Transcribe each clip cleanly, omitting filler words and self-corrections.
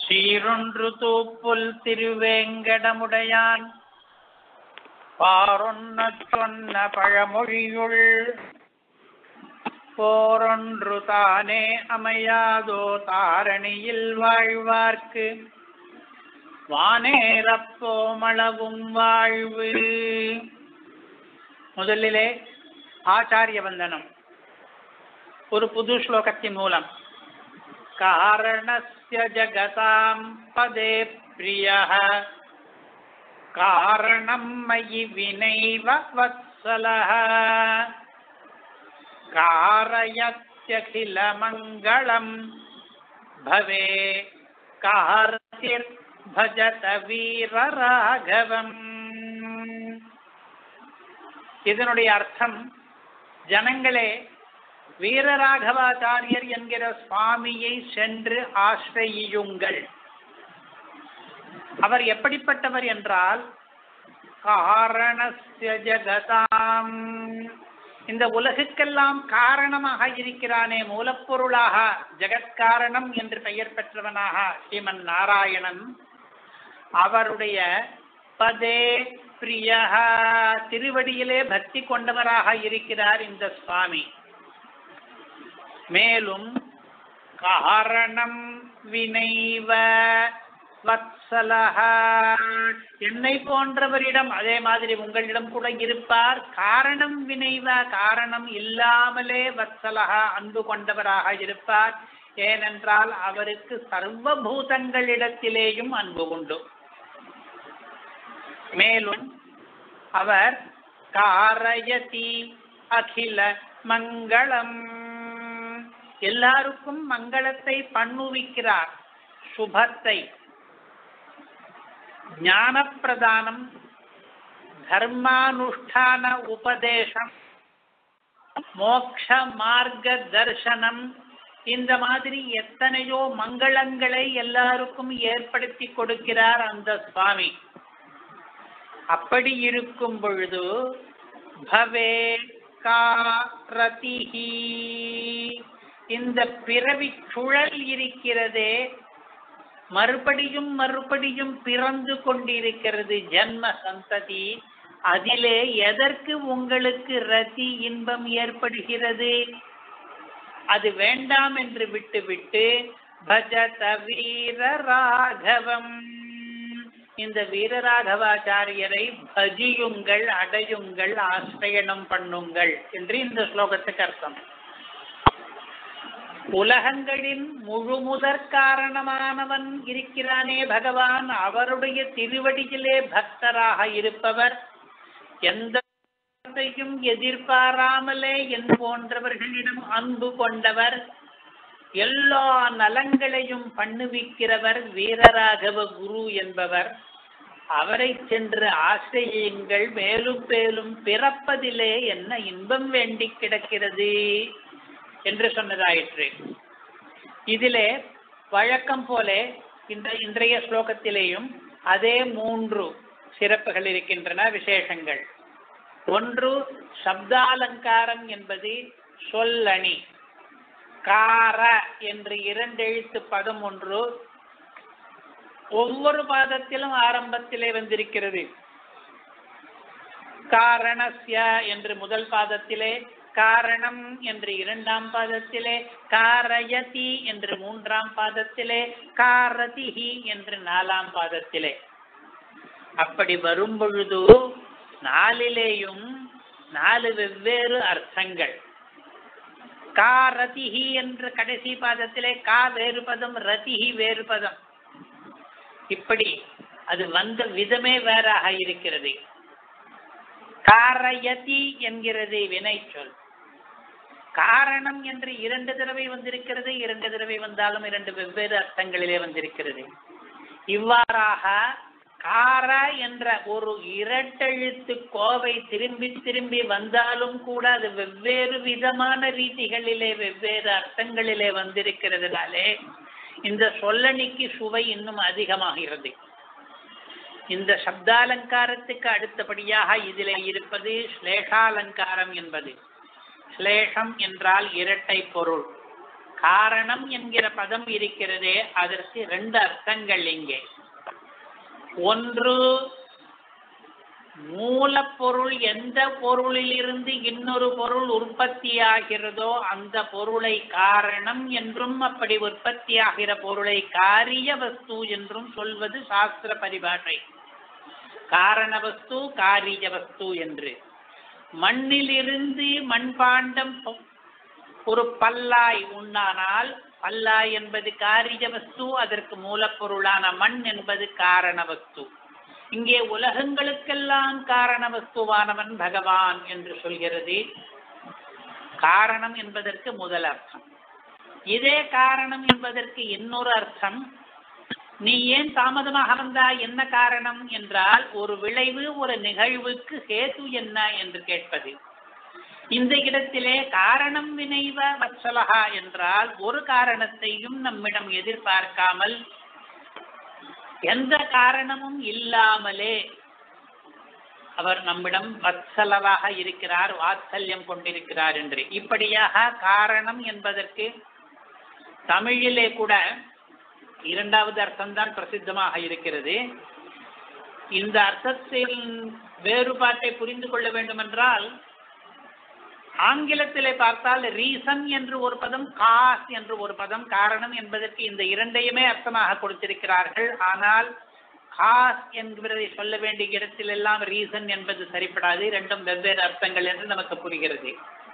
சீரொன்று தூப்புல் திருவேங்கடமுடையான் பாரொன்ன சொன்ன பழமொழியுள் போரொன்று தானே அமையாதோ தாரணியில் வாழ்வார்க்கு வானேரப்போமளவும் வாழ்வு. முதலிலே ஆச்சாரிய வந்தனம். ஒரு புது ஸ்லோகத்தின் மூலம் காரணஸ்ய ஜகதாம் பதே பிரியः காரணம் மயி வினைவ வத்சலः காரயத்யகில மங்களம் பவே கார்த்திர் பஜத வீரராகவம். இதனுடைய அர்த்தம், ஜனங்களே, வீரராகவாச்சாரியர் என்கிற சுவாமியை சென்று ஆசிரியுங்கள். அவர் எப்படிப்பட்டவர் என்றால், காரணஸ்ய ஜகதாம், இந்த உலகுக்கெல்லாம் காரணமாக இருக்கிறானே, மூலப்பொருளாக ஜெகத்காரணம் என்று பெயர் பெற்றவனாக ஸ்ரீமன் நாராயணன், அவருடைய பதே பிரியः, திருவடியிலே பக்தி கொண்டவராக இருக்கிறார் இந்த சுவாமி. மேலும் காரணம் வினைவ வத்சலஹ, என்னை போன்றவரிடம் அதே மாதிரி உங்களிடம் கூட இருப்பார். காரணம் வினைவ, காரணம் இல்லாமலே வத்சலஹ, அன்பு கொண்டவராக இருப்பார். ஏனென்றால் அவருக்கு சர்வபூதங்களிடத்திலேயும் அன்பு உண்டு. மேலும் அவர் காரயதி அகில மங்களம், எல்லாருக்கும் மங்களத்தை பண்ணுவிக்கிறார், சுபத்தை. ஞான பிரதானம், தர்மானுஷ்டான உபதேசம், மோக்ஷ மார்க்க தர்சனம், இந்த மாதிரி எத்தனையோ மங்களங்களை எல்லாருக்கும் ஏற்படுத்தி கொடுக்கிறார் அந்த சுவாமி. அப்படி இருக்கும் பொழுது பவே காரதிஹி, இந்த பிறவி சுழல் இருக்கிறதே, மறுபடியும் மறுபடியும் பிறந்து கொண்டிருக்கிறது ஜன்ம சந்ததி. அதிலே எதற்கு உங்களுக்கு ரதி, இன்பம் ஏற்படுகிறது? அது வேண்டாம் என்று விட்டுவிட்டு பஜத வீரராகவம், இந்த வீரராகவாச்சாரியரை பஜியுங்கள், அடையுங்கள், ஆசிரியனம் பண்ணுங்கள் என்று இந்த ஸ்லோகத்துக்கு அர்த்தம். உலகங்களின் முழுமுதற் காரணமானவன் இருக்கிறானே பகவான், அவருடைய திருவடியிலே பக்தராக இருப்பவர், எந்தையும் எதிர்பாராமலே என் போன்றவர்களிடம் அன்பு கொண்டவர், எல்லா நலங்களையும் பண்ணுவிக்கிறவர் வீரராகவ குரு என்பவர். அவரை சென்று ஆசிரியுங்கள், மேலும் மேலும் பிறப்பதிலே என்ன இன்பம் வேண்டி கிடக்கிறது என்று சொன்னதாயிற்று. இதிலே வழக்கம் போல இன்றைய ஸ்லோகத்திலேயும் அதே 3 சிறப்புகள் இருக்கின்றன, விசேஷங்கள். ஒன்று, சப்தாலங்காரம் என்பது சொல்லணி. கார என்று 2 எழுத்து பதம் ஒன்று ஒவ்வொரு பாதத்திலும் ஆரம்பத்திலே வந்திருக்கிறது. காரணஸ்ய என்று முதல் பாதத்திலே, காரணம் என்று 2ஆம் பாதத்திலே, காரயதி என்று 3ஆம் பாதத்திலே, காரதிஹி என்று 4ஆம் பாதத்திலே. அப்படி வரும் பொழுது 4லேயும் 4 வெவ்வேறு அர்த்தங்கள். காரதிஹி என்ற கடைசி பாதத்திலே கா வேறு பதம், ரதிஹி வேறு பதம். இப்படி அது வந்த விதமே வேறாக இருக்கிறது. காரயதி என்கிறது வினை சொல். காரணம் என்று 2 தடவை வந்திருக்கிறது. 2 தடவை வந்தாலும் 2 வெவ்வேறு அர்த்தங்களிலே வந்திருக்கிறது. இவ்வாறாக கார என்ற ஒரு இரட்டெழுத்து கோவை திரும்பி திரும்பி வந்தாலும் கூட அது வெவ்வேறு விதமான ரீதிகளிலே வெவ்வேறு அர்த்தங்களிலே வந்திருக்கிறதுனாலே இந்த சொல்லணிக்கு சுவை இன்னும் அதிகமாகிறது. இந்த சப்தாலங்காரத்துக்கு அடுத்தபடியாக இதிலே இருப்பது ஸ்லேஷாலங்காரம் என்பது. ஸ்லேஷம் என்றால் இரட்டை பொருள். காரணம் என்கிற பதம் இருக்கிறதே, அதற்கு ரெண்டு அர்த்தங்கள் இங்கே. ஒன்று, மூலப்பொருள் எந்த பொருளிலிருந்து இன்னொரு பொருள் உற்பத்தியாகிறதோ அந்த பொருளை காரணம் என்றும், அப்படி உற்பத்தியாகிற பொருளை காரிய வஸ்து என்றும் சொல்வது சாஸ்திர பரிபாஷை. காரண வஸ்து, காரிய வஸ்து என்று. மண்ணிலிருந்து மண்பாண்டம் ஒரு பல்லாய் உண்டானால், பல்லாய் என்பது காரிய வஸ்து, அதற்கு மூலப்பொருளான மண் என்பது காரண வஸ்து. இங்கே உலகங்களுக்கெல்லாம் காரண வஸ்துவானவன் பகவான் என்று சொல்கிறது. காரணம் என்பதற்கு முதல் அர்த்தம். இதே காரணம் என்பதற்கு இன்னொரு அர்த்தம். நீ ஏன் தாமதமாக வந்தாய், என்ன காரணம் என்றால், ஒரு விளைவு, ஒரு நிகழ்வுக்கு ஹேது என்ன என்று கேட்பது. இந்த இடத்திலே காரணம் வினைவ வத்சலஹா என்றால் ஒரு காரணத்தையும் நம்மிடம் எதிர்பார்க்காமல், எந்த காரணமும் இல்லாமலே அவர் நம்மிடம் வத்சலவாக இருக்கிறார், வாத்சல்யம் கொண்டிருக்கிறார் என்று. இப்படியாக காரணம் என்பதற்கு தமிழிலே கூட இரண்டாவது அர்த்தம்தான் பிரசித்தமாக இருக்கிறது. இந்த அர்த்தத்தின் வேறுபாட்டை புரிந்து கொள்ள வேண்டும் என்றால், ஆங்கிலத்திலே பார்த்தால் ரீசன் என்று ஒரு பதம், காஸ் என்று ஒரு பதம், காரணம் என்பதற்கு இந்த இரண்டையுமே அர்த்தமாக கொடுத்திருக்கிறார்கள். ஆனால் காஸ் என்கிறதை சொல்ல வேண்டிய இடத்தில் எல்லாம் ரீசன் என்பது சரிப்படாது, இரண்டும் வெவ்வேறு அர்த்தங்கள் என்று நமக்கு புரிகிறது.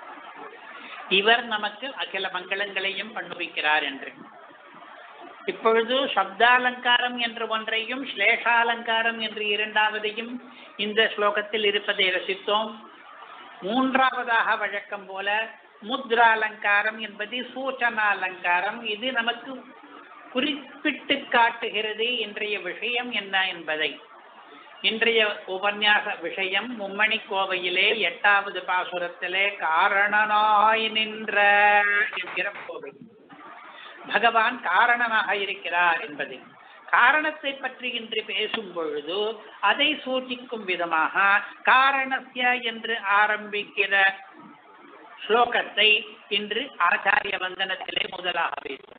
இவர் நமக்கு அகில மங்களங்களையும் பண்ணுவிக்கிறார் என்று. இப்பொழுது சப்தாலங்காரம் என்று ஒன்றையும் ஸ்லேஷாலங்காரம் என்று இரண்டாவதையும் இந்த ஸ்லோகத்தில் இருப்பதை ரசித்தோம். மூன்றாவதாக வழக்கம் போல முத்ராலங்காரம் என்பது சூச்சனாலங்காரம். இது நமக்கு குறிப்பிட்டு காட்டுகிறது இன்றைய விஷயம் என்ன என்பதை. இன்றைய உபன்யாச விஷயம் மும்மணி கோவையிலே 8வது பாசுரத்திலே காரணனாய் நின்ற என்கிற கோவை. பகவான் காரணமாக இருக்கிறார் என்பது. காரணத்தை பற்றி இன்று பேசும் பொழுது அதை சூಚಿக்கும் விதமாக காரணஸ்ய என்று ஆரம்பிக்கிற ஸ்லோகத்தை இன்று ஆச்சாரிய வந்தனத்திலே முதலாக பேசும்.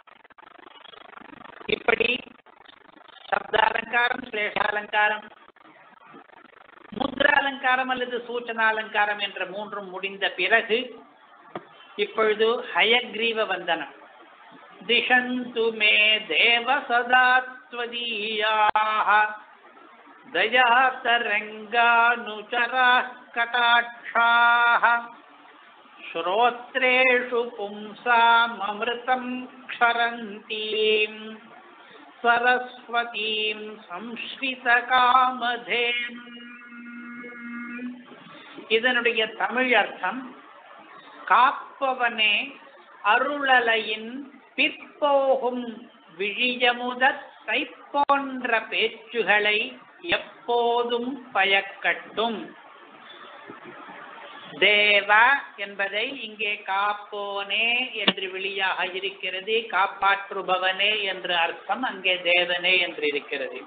இப்படி சப்தாலங்காரம், ஸ்லேஷாலங்காரம், முத்ராலங்காரம் அல்லது சூச்சனாலங்காரம் என்ற மூன்றும் முடிந்த பிறகு இப்பொழுது ஹயக்ரீவ வந்தனம். திஷந்து மே தேவ சதா த்வதீயாஹ தயாதரங்கானுசராः கடாட்சாः ஸ்ரோத்ரேஷு பும்சாம் அமிர்தம் க்ஷரந்தீம் சரஸ்வதீம் சம்ஸ்ரித காமதேம். இதனுடைய தமிழ் அர்த்தம், காப்பவனே அருளலையின் பிற்போகும் விழியமுதத்தை போன்ற பேச்சுகளை எப்போதும் பயக்கட்டும். தேவா என்பதை இங்கே காப்போனே என்று வெளியாக இருக்கிறது. காப்பாற்றுபவனே என்று அர்த்தம், அங்கே தேவனே என்று இருக்கிறது.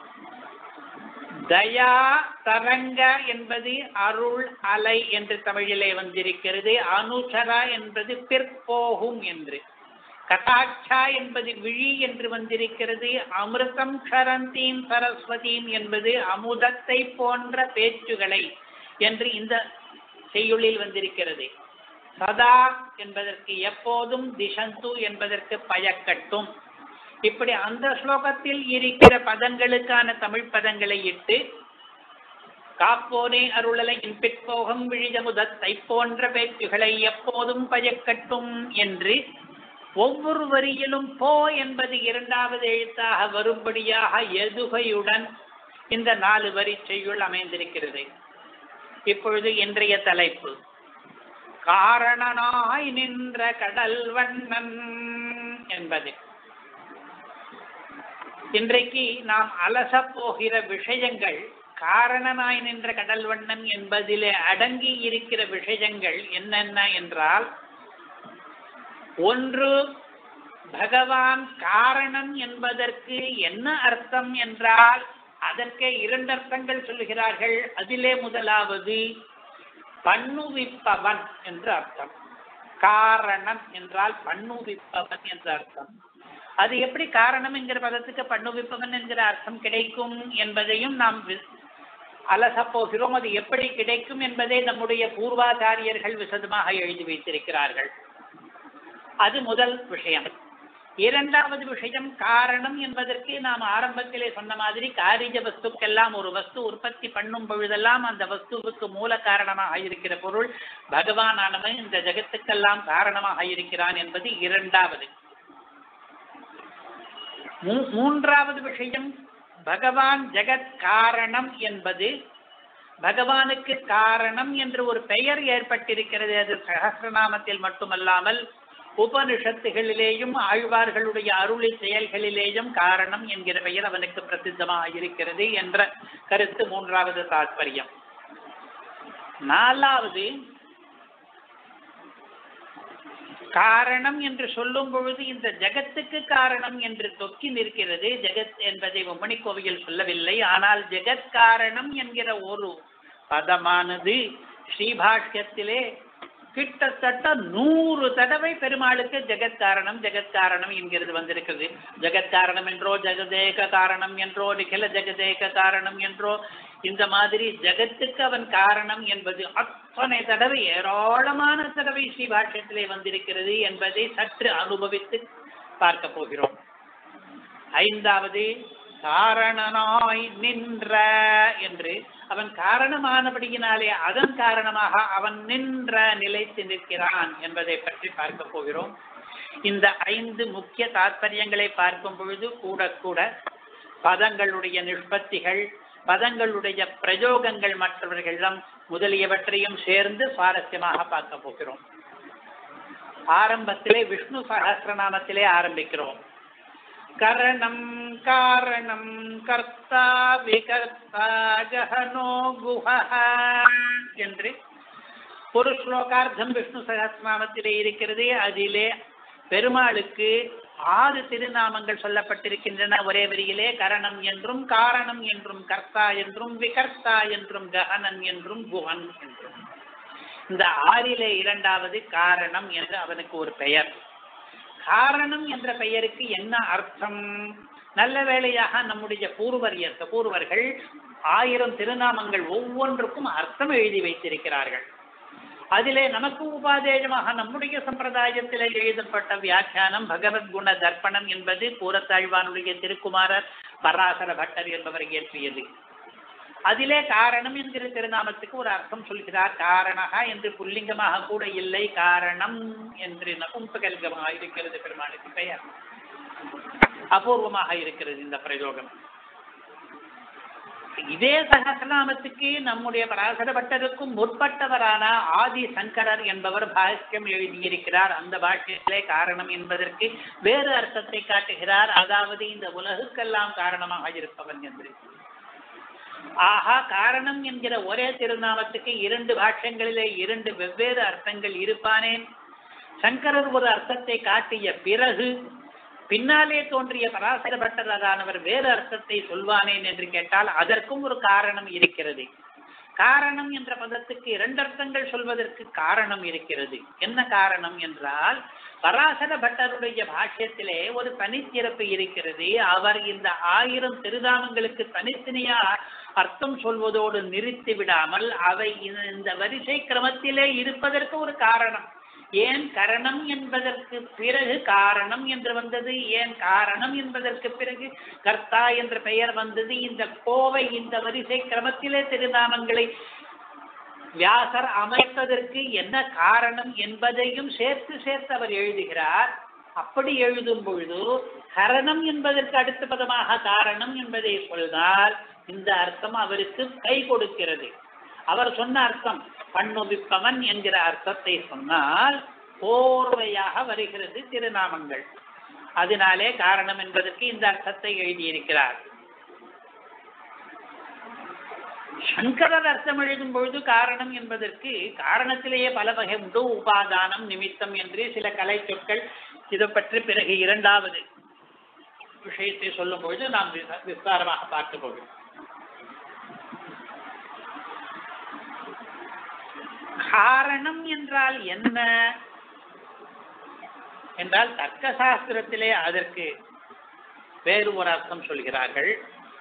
தயா தரங்க என்பது அருள் அலை என்று தமிழிலே வந்திருக்கிறது. அனுசரா என்பது பிற்போகும் என்று. கடாட்சா என்பது விழி என்று வந்திருக்கிறது. அமிர்தம் க்ஷரந்தீம் சரஸ்வதீம் என்பது அமுதத்தை போன்ற பேச்சுகளை என்று இந்த செய்யுளில் வந்திருக்கிறது. சதா என்பதற்கு எப்போதும், திஷந்து என்பதற்கு பயக்கட்டும். இப்படி அந்த ஸ்லோகத்தில் இருக்கிற பதங்களுக்கான தமிழ் பதங்களை இட்டு காப்போனே அருளலை பிற்போகம் விழிதமுதத்தை போன்ற பேச்சுகளை எப்போதும் பயக்கட்டும் என்று ஒவ்வொரு வரியிலும் போ என்பது இரண்டாவது எழுத்தாக வரும்படியாக எதுகையுடன் இந்த 4 வரி செய்யுள் அமைந்திருக்கிறது. இப்பொழுது இன்றைய தலைப்பு காரணனாய் நின்ற கடல் வண்ணன் என்பது. இன்றைக்கு நாம் அலச போகிற விஷயங்கள், காரணனாய் நின்ற கடல் வண்ணன் என்பதிலே அடங்கி இருக்கிற விஷயங்கள் என்னென்ன என்றால், ஒன்று, பகவான் காரணம் என்பதற்கு என்ன அர்த்தம் என்றால் அதற்கு 2 அர்த்தங்கள் சொல்லுகிறார்கள். அதிலே முதலாவது பண்ணுவிப்பவன் என்று அர்த்தம். காரணம் என்றால் பண்ணுவிப்பவன் என்ற அர்த்தம். அது எப்படி காரணம் என்கிற பதத்துக்கு பண்ணுவிப்பவன் என்கிற அர்த்தம் கிடைக்கும் என்பதையும் நாம் அலசப் போகிறோம். அது எப்படி கிடைக்கும் என்பதை நம்முடைய பூர்வாச்சாரியர்கள் விசதமாக எழுதி வைத்திருக்கிறார்கள். அது முதல் விஷயம். இரண்டாவது விஷயம், காரணம் என்பதற்கு நாம் ஆரம்பத்திலே சொன்ன மாதிரி காரிஜ வஸ்துக்கெல்லாம் ஒரு வஸ்து உற்பத்தி பண்ணும் பொழுதெல்லாம் அந்த வஸ்துவுக்கு மூல காரணமாக இருக்கிற பொருள் பகவானானவன் இந்த ஜகத்துக்கெல்லாம் காரணமாக இருக்கிறான் என்பது இரண்டாவது. மூன்றாவது விஷயம், பகவான் ஜெகத் காரணம் என்பது பகவானுக்கு காரணம் என்று ஒரு பெயர் ஏற்பட்டிருக்கிறது. அது சகஸ்ரநாமத்தில் மட்டுமல்லாமல் உபனிஷத்துகளிலேயும் ஆழ்வார்களுடைய அருளி செயல்களிலேயும் காரணம் என்கிற பெயர் அவனுக்கு பிரசித்தமாக இருக்கிறது என்ற கருத்து மூன்றாவது தாத்பரியம். நாலாவது, காரணம் என்று சொல்லும் பொழுது இந்த ஜகத்துக்கு காரணம் என்று தொக்கி நிற்கிறது. ஜெகத் என்பதை உம்மணி கோவையில் சொல்லவில்லை. ஆனால் ஜெகத் காரணம் என்கிற ஒரு பதமானது ஸ்ரீபாஷ்யத்திலே கிட்டத்தட்ட 100 தடவை பெருமாளுக்கு ஜெகத்காரணம் ஜெகத்காரணம் என்கிறது வந்திருக்கிறது. ஜெகத்காரணம் என்றோ, ஜெகதேக காரணம் என்றோ, நிகில ஜெகதேக காரணம் என்றோ, இந்த மாதிரி ஜெகத்துக்கு அவன் காரணம் என்பது அத்தனை தடவை, ஏராளமான தடவை ஸ்ரீபாஷ்யத்திலே வந்திருக்கிறது என்பதை சற்று அனுபவித்து பார்க்க போகிறோம். ஐந்தாவது, காரணனாய் நின்ற என்று அவன் காரணமானபடியினாலே அதன் காரணமாக அவன் நின்ற நிலைத்து நிற்கிறான் என்பதை பற்றி பார்க்க போகிறோம். இந்த 5 முக்கிய தாத்பரியங்களை பார்க்கும் பொழுது கூட கூட பதங்களுடைய நிஷ்பத்திகள், பதங்களுடைய பிரயோகங்கள் மற்றவர்களிடம் முதலியவற்றையும் சேர்ந்து சுவாரஸ்யமாக பார்க்க போகிறோம். ஆரம்பத்திலே விஷ்ணு சகஸ்ரநாமத்திலே ஆரம்பிக்கிறோம். கரணம் காரணம் கர்த்தா விகர்த்தா கஹனோ குஹः என்று ஒரு ஸ்லோகார்த்தம் விஷ்ணு சகஸ்ரநாமத்திலே இருக்கிறது. அதிலே பெருமாளுக்கு 6 திருநாமங்கள் சொல்லப்பட்டிருக்கின்றன ஒரே வரியிலே. கரணம் என்றும், காரணம் என்றும், கர்த்தா என்றும், விகர்த்தா என்றும், கஹனன் என்றும், குஹன் என்றும். இந்த 6லே இரண்டாவது காரணம் என்று அவனுக்கு ஒரு பெயர். காரணம் என்ற பெயருக்கு என்ன அர்த்தம்? நல்ல வேளையாக நம்முடைய பூர்வர்கள் 1000 திருநாமங்கள் ஒவ்வொன்றுக்கும் அர்த்தம் எழுதி வைத்திருக்கிறார்கள். அதிலே நமக்கு உபாதேயமாக நம்முடைய சம்பிரதாயத்திலே எழுதப்பட்ட வியாக்கியானம் பகவத்குண தர்ப்பணம் என்பது கூரத்தாழ்வானுடைய திருக்குமாரர் பராசர பட்டர் என்பவர் இயற்றியது. அதிலே காரணம் என்கிற திருநாமத்துக்கு ஒரு அர்த்தம் சொல்கிறார். காரணக என்று புல்லிங்கமாக கூட இல்லை, காரணம் என்று நபும்சகலிங்கமாக இருக்கிறது பெருமாளுக்கு பெயர். அபூர்வமாக இருக்கிறது இந்த பிரயோகம். இதே சகஸ்ரநாமத்துக்கு நம்முடைய பராசர பட்டருக்கும் முற்பட்டவரான ஆதி சங்கரர் என்பவர் பாஷ்யம் எழுதியிருக்கிறார். அந்த பாஷ்யத்திலே காரணம் என்பதற்கு வேறு அர்த்தத்தை காட்டுகிறார். அதாவது இந்த உலகுக்கெல்லாம் காரணமாக இருப்பவன் என்று. ஆஹா, காரணம் என்கிற ஒரே திருநாமத்துக்கு 2 பாஷ்யங்களிலே 2 வெவ்வேறு அர்த்தங்கள் இருப்பானேன்? சங்கரர் ஒரு அர்த்தத்தை காட்டிய பிறகு பின்னாலே தோன்றிய பராசர பட்டரானவர் வேறு அர்த்தத்தை சொல்வானேன் என்று கேட்டால் அதற்கும் ஒரு காரணம் இருக்கிறது. காரணம் என்ற பதத்துக்கு 2 அர்த்தங்கள் சொல்வதற்கு காரணம் இருக்கிறது. என்ன காரணம் என்றால், பராசர பட்டருடைய பாஷ்யத்திலே ஒரு தனிச்சிறப்பு இருக்கிறது. அவர் இந்த 1000 திருநாமங்களுக்கு தனித்தனியா அர்த்தம் சொல்வதோடு நிறுத்தி விடாமல் அவை இந்த வரிசை கிரமத்திலே இருப்பதற்கு ஒரு காரணம். ஏன் கரணம் என்பதற்கு பிறகு காரணம் என்று வந்தது? ஏன் காரணம் என்பதற்கு பிறகு கர்த்தா என்ற பெயர் வந்தது? இந்த கோவை இந்த வரிசை கிரமத்திலே திருநாமங்களை வியாசர் அமைப்பதற்கு என்ன காரணம் என்பதையும் சேர்த்து அவர் எழுதுகிறார். அப்படி எழுதும் பொழுது கரணம் என்பதற்கு அடுத்த பதமாக காரணம் என்பதை சொன்னால் இந்த அர்த்தம் அவருக்கு கை கொடுக்கிறது. அவர் சொன்ன அர்த்தம் பண்ணுவிப்பவன் என்கிற அர்த்தத்தை சொன்னால் போர்வையாக வருகிறது திருநாமங்கள். அதனாலே காரணம் என்பதற்கு இந்த அர்த்தத்தை எழுதியிருக்கிறார். சங்கரர் அர்த்தம் எழுதும் பொழுது காரணம் என்பதற்கு காரணத்திலேயே பல வகை உண்டு. உபாதானம், நிமித்தம் என்று சில கலை சொற்கள். இதை பற்றி பிறகு 2வது விஷயத்தை சொல்லும் பொழுது நாம் விஸ்தாரமாக பார்க்க போகிறோம். காரணம் என்றால் என்ன? என்றால் தர்க்க சாஸ்திரத்திலே அதற்கு வேறு ஒரு அர்த்தம் சொல்கிறார்கள்.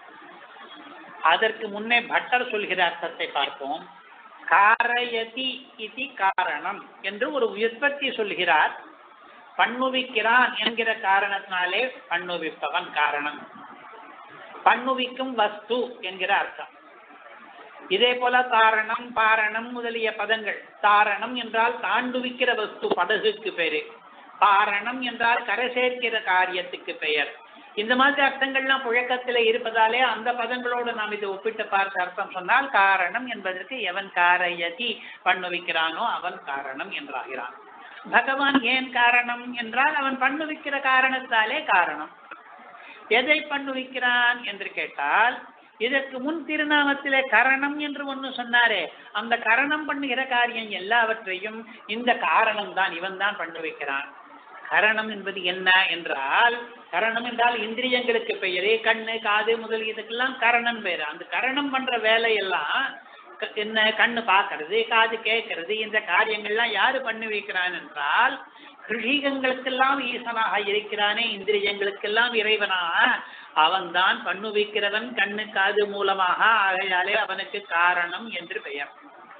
அதற்கு முன்னே பட்டர் சொல்கிற அர்த்தத்தை பார்ப்போம். காரயதி இது காரணம் என்று ஒரு உற்பத்தி சொல்கிறார். பண்ணுவிக்கிறான் என்கிற காரணத்தினாலே பண்ணுவிப்பவன் காரணம், பண்ணுவிக்கும் வஸ்து என்கிற அர்த்தம். இதே போல காரணம், பாரணம் முதலிய பதங்கள். தாரணம் என்றால் தாண்டுவிக்கிற வஸ்து, படகுக்கு பெயரு. பாரணம் என்றால் கரை சேர்க்கிற காரியத்துக்கு பெயர். இந்த மாதிரி அர்த்தங்கள்லாம் புழக்கத்திலே இருப்பதாலே அந்த பதங்களோடு நாம் இதை ஒப்பிட்டு பார்த்து அர்த்தம் சொன்னால் காரணம் என்பதற்கு எவன் காரயதி பண்ணுவிக்கிறானோ அவன் காரணம் என்றாகிறான். பகவான் ஏன் காரணம் என்றால் அவன் பண்ணுவிக்கிற காரணத்தாலே காரணம். எதை பண்ணுவிக்கிறான் என்று கேட்டால், இதற்கு முன் திருநாமத்திலே கரணம் என்று ஒன்று சொன்னாரே, அந்த கரணம் பண்ணுகிற காரியம் எல்லாவற்றையும் இந்த காரணம் தான், இவன் தான் பண்ணுவிக்கிறான். கரணம் என்பது என்ன என்றால், கரணம் என்றால் இந்திரியங்களுக்கு பெயரே. கண்ணு, காது முதலியதுக்கெல்லாம் கரணம் பேரு. அந்த கரணம் பண்ற வேலையெல்லாம் என்ன, கண்ணு பார்க்கறது, காது கேட்கறது, இந்த காரியங்கள்லாம் யாரு பண்ணி வைக்கிறான் என்றால், கிருஷிகங்களுக்கெல்லாம் ஈசனாக இருக்கிறானே, இந்திரியங்களுக்கெல்லாம் இறைவனாக அவன் தான் பண்ணு வைக்கிறவன், கண்ணு காது மூலமாக. ஆகையாலே அவனுக்கு காரணம் என்று பெயர்.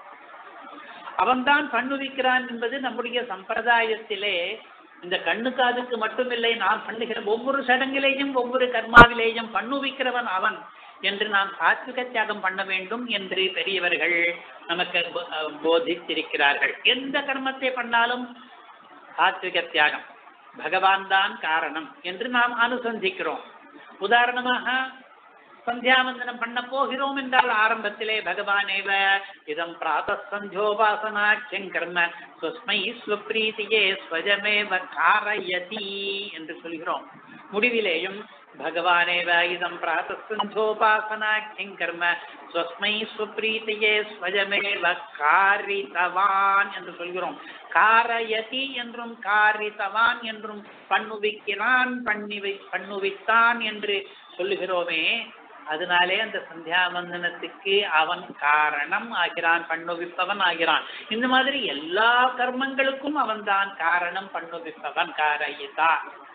அவன்தான் பண்ணுவிக்கிறான் என்பது நம்முடைய சம்பிரதாயத்திலே இந்த கண்ணு காதுக்கு மட்டுமில்லை, நாம் பண்ணுகிற ஒவ்வொரு சடங்கிலேயும் ஒவ்வொரு கர்மாவிலேயும் பண்ணுவிக்கிறவன் அவன் என்று நாம் சாத்விக தியாகம் பண்ண வேண்டும் என்று பெரியவர்கள் நமக்கு போதித்திருக்கிறார்கள். எந்த கர்மத்தை பண்ணாலும் சாத்விக தியாகம், பகவான் தான் காரணம் என்று நாம் அனுசந்திக்கிறோம். உதாரணமாக சந்தியாவந்தனம் பண்ண போகிறோம் என்றால் ஆரம்பத்திலே பகவானேவ இதம் பிராத சந்தியோபாசனாக்கியம் கர்ம ஸ்வஸ்மை ஸ்வப்ரீதியே ஸ்வஜமேவ காரயதி என்று சொல்கிறோம். முடிவிலேயும் பகவானேவ இதம் பிராத சந்தியோபாசனாக்கியம் கர்ம ஸ்வஸ்மை ஸ்வப்ரீதியே ஸ்வஜமேவ காரிதவான் என்று சொல்கிறோம். காரயதி என்றும் காரிதவான் என்றும் பண்ணுவிக்கிறான், பண்ணுவித்தான் என்று சொல்லுகிறோமே, அதனாலே அந்த சந்தியாவந்தனத்துக்கு அவன் காரணம் ஆகிறான், பண்ணுவிப்பவன் ஆகிறான். இந்த மாதிரி எல்லா கர்மங்களுக்கும் அவன் தான் காரணம், பண்ணுவிப்பவன், காரயிதா.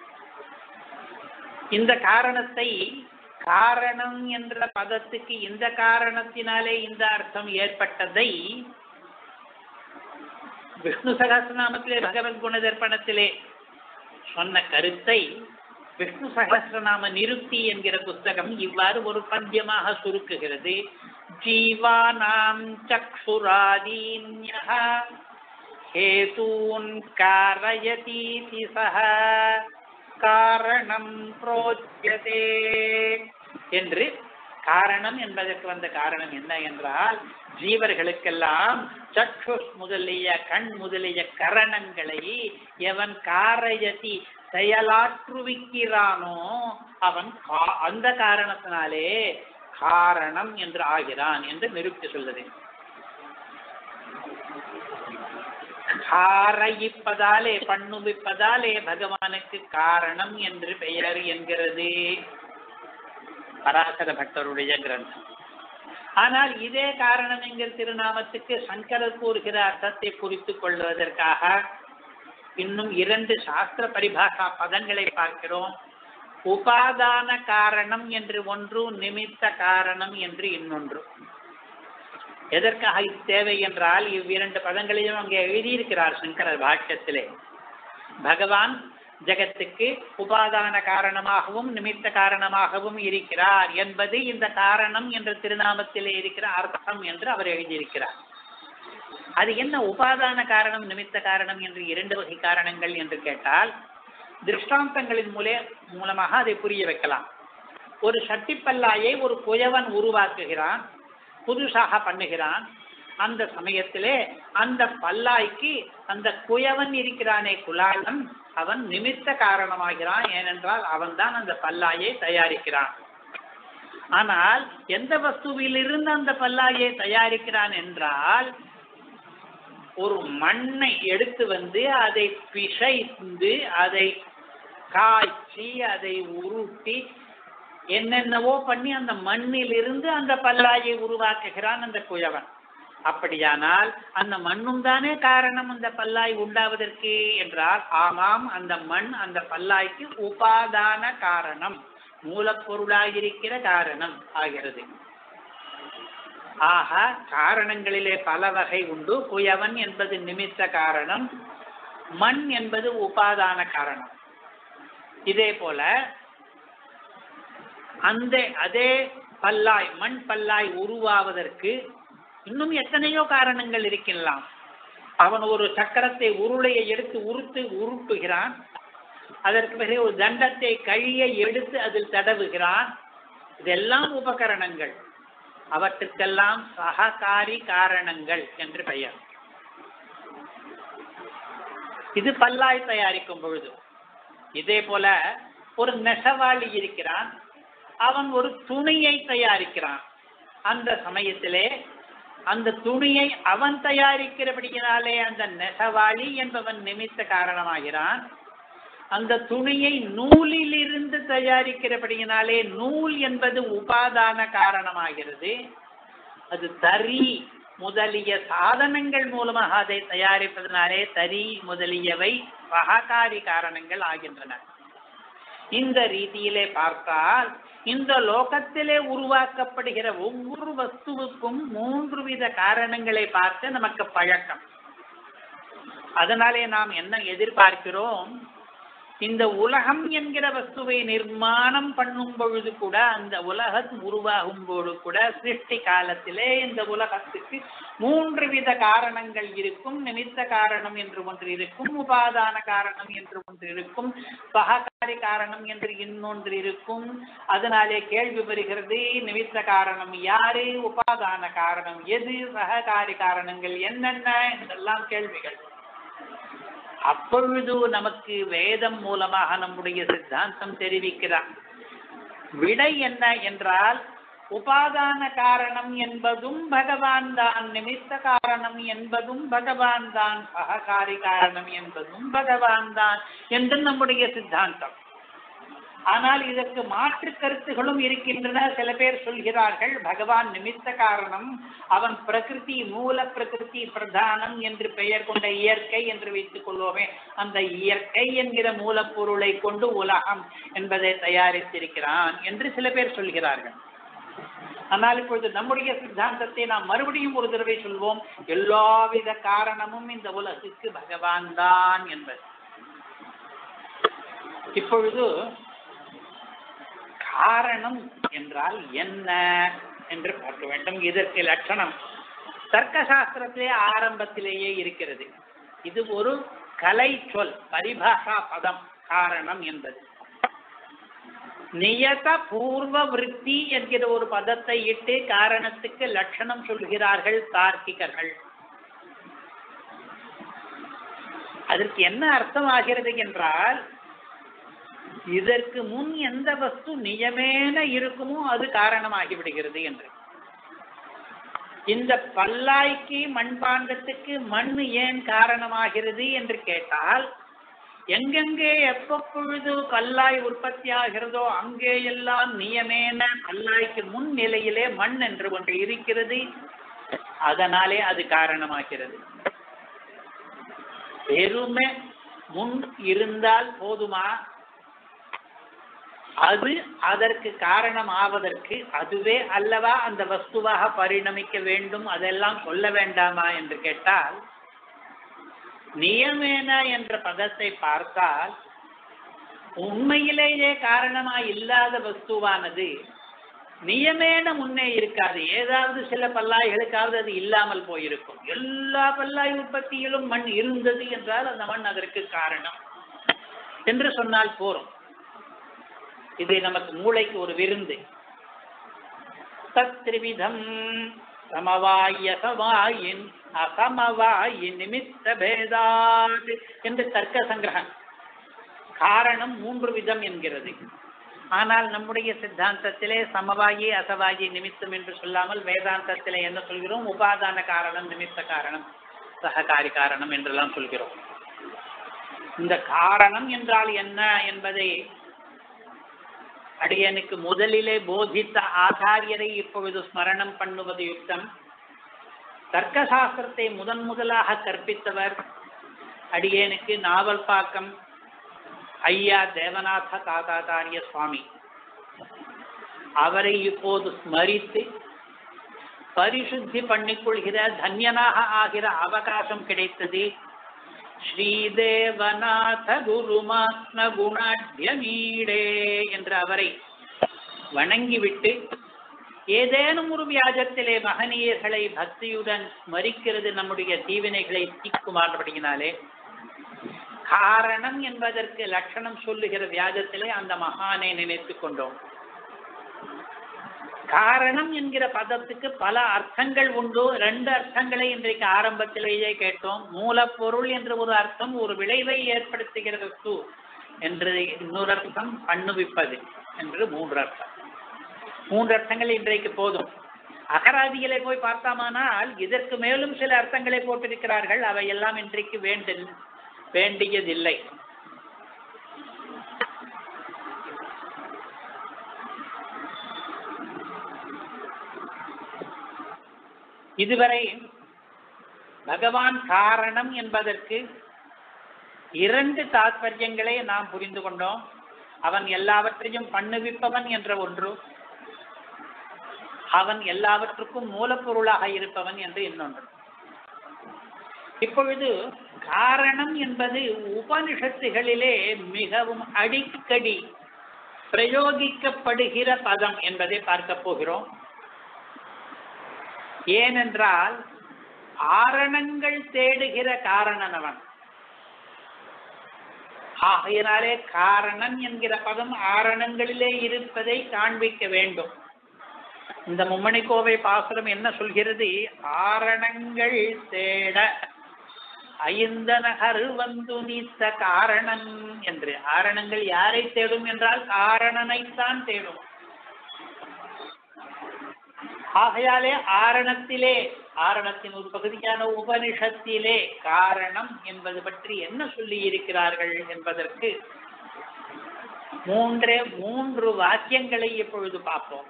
இந்த காரணத்தை, காரணம் என்ற பதத்துக்கு இந்த காரணத்தினாலே இந்த அர்த்தம் ஏற்பட்டதை விஷ்ணு சகஸ்ரநாமத்திலே பகவத் குண தர்ப்பணத்திலே சொன்ன கருத்தை விஷ்ணு சகஸ்ரநாம நிருக்தி என்கிற புஸ்தகம் இவ்வாறு ஒரு பத்தியமாக சுருக்குகிறது. ஜீவானாம் சக்ஷுராதீன்யஹ ஹேதூன் காரயதீதி சஹ காரணம் ப்ரோச்யதே என்று. காரணம் என்பதற்கு வந்த காரணம் என்ன என்றால், ஜீவர்களுக்கெல்லாம் சக்ஷு முதலிய கண் முதலிய கரணங்களை எவன் காரயதி செயலாற்றுவிக்கிறானோ அவன் அந்த காரணத்தினாலே காரணம் என்று ஆகிறான் என்று நிரூபித்து சொல்லுது. காரயிப்பதாலே, பண்ணுவிப்பதாலே பகவானுக்கு காரணம் என்று பெயர் என்கிறது பராசர பட்டருடைய கிரந்தம். ஆனால் இதே காரணம் என்கிற திருநாமத்துக்கு சங்கரர் கூறுகிற அர்த்தத்தை குறித்துக் கொள்வதற்காக இன்னும் 2 சாஸ்திர பரிபாஷா பதங்களை பார்க்கிறோம். உபாதான காரணம் என்று ஒன்று, நிமித்த காரணம் என்று இன்னொன்று. எதற்காக இது தேவை என்றால், 2 பதங்களையும் அங்கே எழுதியிருக்கிறார் சங்கரர் பாஷ்யத்திலே. பகவான் ஜகத்துக்கு உபாதான காரணமாகவும் நிமித்த காரணமாகவும் இருக்கிறார் என்பது இந்த காரணம் என்ற திருநாமத்திலே இருக்கிற அர்த்தம் என்று அவர் எழுதியிருக்கிறார். அது என்ன உபாதான காரணம் நிமித்த காரணம் என்று 2 வகை காரணங்கள் என்று கேட்டால், திருஷ்டாந்தங்களின் மூலமாக அதை புரிய வைக்கலாம். ஒரு சட்டிப்பல்லாயை ஒரு குயவன் உருவாக்குகிறான், புதுசாக பண்ணுகிறான். அந்த சமயத்திலே அந்த பல்லாய்க்கு அந்த குயவன் இருக்கிறானே குலாளன், அவன் நிமித்த காரணமாகிறான். ஏனென்றால் அவன் தான் அந்த பல்லாயை தயாரிக்கிறான். ஆனால் எந்த வஸ்துவிலிருந்து அந்த பல்லாயை தயாரிக்கிறான் என்றால், ஒரு மண்ணை எடுத்து வந்து அதை பிசைந்து அதை காய்ச்சி அதை உருட்டி என்னென்னவோ பண்ணி அந்த மண்ணிலிருந்து அந்த பல்லாயை உருவாக்குகிறான் அந்த குயவன். அப்படியானால் அந்த மண்ணும் தானே காரணம் அந்த பல்லாய் உண்டாவதற்கு என்றால், ஆமாம், அந்த மண் அந்த பல்லாய்க்கு உபாதான காரணம், மூலப்பொருளாயிருக்கிற காரணம் ஆகிறது. ஆக காரணங்களிலே பல வகை உண்டு. குயவன் என்பது நிமித்த காரணம், மண் என்பது உபாதான காரணம். இதே போல அதே பல்லாய், மண் பல்லாய் உருவாவதற்கு இன்னும் எத்தனையோ காரணங்கள் இருக்கலாம். அவன் ஒரு சக்கரத்தை, உருளையை எடுத்து உருட்டுகிறான். அதற்கு பிறகு ஒரு தண்டத்தை, கழியை எடுத்து அதில் தடவுகிறான். இதெல்லாம் உபகரணங்கள். அவற்றுக்கெல்லாம் சககாரி காரணங்கள் என்று பெயர். இது பல்லாய் தயாரிக்கும் பொழுது. இதே போல ஒரு நெசவாளி இருக்கிறான், அவன் ஒரு துணியை தயாரிக்கிறான். அந்த சமயத்திலே அந்த துணியை அவன் தயாரிக்கிறபடியினாலே அந்த நெசவாளி என்பவன் நிமித்த காரணமாகிறான். அந்த துணியை நூலிலிருந்து தயாரிக்கிறபடியினாலே நூல் என்பது உபாதான காரணமாகிறது. அது தறி முதலிய சாதனங்கள் மூலமாக அதை தயாரிப்பதனாலே தறி முதலியவை சககாரி காரணங்கள் ஆகின்றன. இந்த ரீதியிலே பார்த்தால் இந்த லோகத்திலே உருவாக்கப்படுகிற ஒவ்வொரு வஸ்துவுக்கும் 3 வித காரணங்களை பார்த்து நமக்கு பழக்கம். அதனாலே நாம் என்ன எதிர்பார்க்கிறோம், இந்த உலகம் என்கிற வஸ்துவை நிர்மாணம் பண்ணும் பொழுது கூட, அந்த உலகம் உருவாகும் போது கூட, சிருஷ்டி காலத்திலே இந்த உலகத்துக்கு 3 வித காரணங்கள் இருக்கும். நிமித்த காரணம் என்று ஒன்று இருக்கும், உபாதான காரணம் என்று ஒன்று இருக்கும், சககாரி காரணம் என்று இன்னொன்று இருக்கும். அதனாலே கேள்வி வருகிறது, நிமித்த காரணம் யாரு, உபாதான காரணம் எது, சககாரி காரணங்கள் என்னென்ன என்றெல்லாம் கேள்விகள். அப்பொழுது நமக்கு வேதம் மூலமாக நம்முடைய சித்தாந்தம் தெரிவிக்கிறார். விடை என்ன என்றால், உபாதான காரணம் என்பதும் பகவான் தான், நிமித்த காரணம் என்பதும் பகவான் தான், சககாரி காரணம் என்பதும் பகவான் தான் என்று நம்முடைய சித்தாந்தம். ஆனால் இதற்கு மாற்று கருத்துகளும் இருக்கின்றன. சில பேர் சொல்கிறார்கள், பகவான் நிமித்த காரணம், அவன் பிரகிருதி, மூல பிரகிருதி பிரதானம் என்று பெயர் கொண்ட இயற்கை என்று வைத்துக் கொள்வோமே, அந்த இயற்கை என்கிற மூலப்பொருளை கொண்டு உலகம் என்பதை தயாரித்திருக்கிறான் என்று சில பேர் சொல்கிறார்கள். ஆனால் இப்பொழுது நம்முடைய சித்தாந்தத்தை நாம் மறுபடியும் ஒரு தடவை சொல்வோம், எல்லாவித காரணமும் இந்த உலகுக்கு பகவான் தான் என்பது. இப்பொழுது காரணம் என்றால் என்ன என்று பார்க்க வேண்டும். இதற்கு லட்சணம் தர்க்க சாஸ்திரத்திலே ஆரம்பத்திலேயே இருக்கிறது. இது ஒரு கலை சொல், பரிபாஷா பதம். காரணம் என்பது நியத பூர்வ விருத்தி என்கிற ஒரு பதத்தை இட்டு காரணத்துக்கு லட்சணம் சொல்கிறார்கள் தார்க்கிகர்கள். அதற்கு என்ன அர்த்தம் ஆகிறது என்றால், இதற்கு முன் எந்த வஸ்து நியமேன இருக்குமோ அது காரணமாகி விடுகிறது என்று. இந்த பல்லாய்க்கு, மண்பாண்டத்துக்கு மண் ஏன் காரணமாகிறது என்று கேட்டால், எங்கெங்கே எப்பொழுது கல்லாய் உற்பத்தி ஆகிறதோ அங்கே எல்லாம் நியமேன கல்லாய்க்கு முன் நிலையிலே மண் என்று ஒன்று இருக்கிறது. அதனாலே அது காரணமாகிறது. வெறுமே முன் இருந்தால் போதுமா? அது அதற்கு காரணம் ஆவதற்கு அதுவே அல்லவா அந்த வஸ்துவாக பரிணமிக்க வேண்டும்? அதெல்லாம் சொல்ல வேண்டாமா என்று கேட்டால், நியமேன என்ற பதத்தை பார்த்தால் உண்மையிலேயே காரணமாய் இல்லாத வஸ்துவானது நியமேன முன்னே இருக்காது. ஏதாவது சில பல்லாய்களுக்காவது அது இல்லாமல் போயிருக்கும். எல்லா பல்லாய் உற்பத்தியிலும் மண் இருந்தது என்றால் அந்த மண் அதற்கு காரணம் என்று சொன்னால் போரும். இது நமக்கு மூளைக்கு ஒரு விருந்து. தத்ரிவிதம் சமவாய சவாயின் அசமவாயின் நிமித்த பேதாத் என்று தர்க்க சங்கிரகம். காரணம் 3 விதம் என்கிறது. ஆனால் நம்முடைய சித்தாந்தத்திலே சமவாயி, அசவாயி, நிமித்தம் என்று சொல்லாமல் வேதாந்தத்திலே என்ன சொல்கிறோம்? உபாதான காரணம், நிமித்த காரணம், சககாரி காரணம் என்றெல்லாம் சொல்கிறோம். இந்த காரணம் என்றால் என்ன என்பதை அடியனுக்கு முதலிலே போதித்த ஆச்சாரியரை இப்பொழுது ஸ்மரணம் பண்ணுவது யுக்தம். தர்க்க சாஸ்திரத்தை முதலாக கற்பித்தவர் அடியேனுக்கு நாவல்பாக்கம் ஐயா தேவநாத தாத்தாச்சாரிய சுவாமி. அவரை இப்போது ஸ்மரித்து பரிசுத்தி பண்ணிக்கொள்கிற தன்யனாக ஆகிற அவகாசம் கிடைத்தது. ஸ்ரீதேவநாத குருமாத்ம குணாட்யமீடே என்று அவரை வணங்கிவிட்டு ஏதேனும் ஒரு வியாஜத்திலே மகனீயர்களை பக்தியுடன் ஸ்மரிக்கிறது நம்முடைய தீவினைகளை தீக்குமாறுபடியினாலே காரணம் என்பதற்கு லட்சணம் சொல்லுகிற வியாஜத்திலே அந்த மகானை நினைத்து கொண்டோம். காரணம் என்கிற பதத்துக்கு பல அர்த்தங்கள் உண்டு. 2 அர்த்தங்களை இன்றைக்கு ஆரம்பத்திலேயே கேட்டோம். மூலப்பொருள் என்று ஒரு அர்த்தம், ஒரு விளைவை ஏற்படுத்துகிறது என்று இன்னொரு அர்த்தம், பண்ணுவிப்பது என்று 3 அர்த்தம். 3 அர்த்தங்கள் இன்றைக்கு போதும். அகராதிகளை போய் பார்த்தாமானால் இதற்கு மேலும் சில அர்த்தங்களை போட்டிருக்கிறார்கள். அவையெல்லாம் இன்றைக்கு வேண்டியதில்லை. இதுவரை பகவான் காரணம் என்பதற்கு 2 தாத்பரியங்களை நாம் புரிந்து கொண்டோம். அவன் எல்லாவற்றையும் பண்ணுவிப்பவன் என்ற ஒன்று, அவன் எல்லாவற்றுக்கும் மூலப்பொருளாக இருப்பவன் என்று இன்னொன்று. இப்பொழுது காரணம் என்பது உபனிஷத்துகளிலே மிகவும் அடிக்கடி பிரயோகிக்கப்படுகிற பதம் என்பதை பார்க்க போகிறோம். ஏனென்றால் ஆரணங்கள் தேடுகிற காரணனவன். ஆகையினாலே காரணம் என்கிற பதம் ஆரணங்களிலே இருப்பதை காண்பிக்க வேண்டும். இந்த மும்மணிக்கோவை பாசுரம் என்ன சொல்கிறது? ஆரணங்கள் தேட ஐந்தனகர் வந்து நீத்த காரணன் என்று. ஆரணங்கள் யாரை தேடும் என்றால் காரணனைத்தான் தேடும். ஆகையாலே ஆரணத்தின் ஒரு பகுதியான உபனிஷத்திலே காரணம் என்பது பற்றி என்ன சொல்லி இருக்கிறார்கள் என்பதற்கு 3 வாக்கியங்களை இப்பொழுது பார்ப்போம்.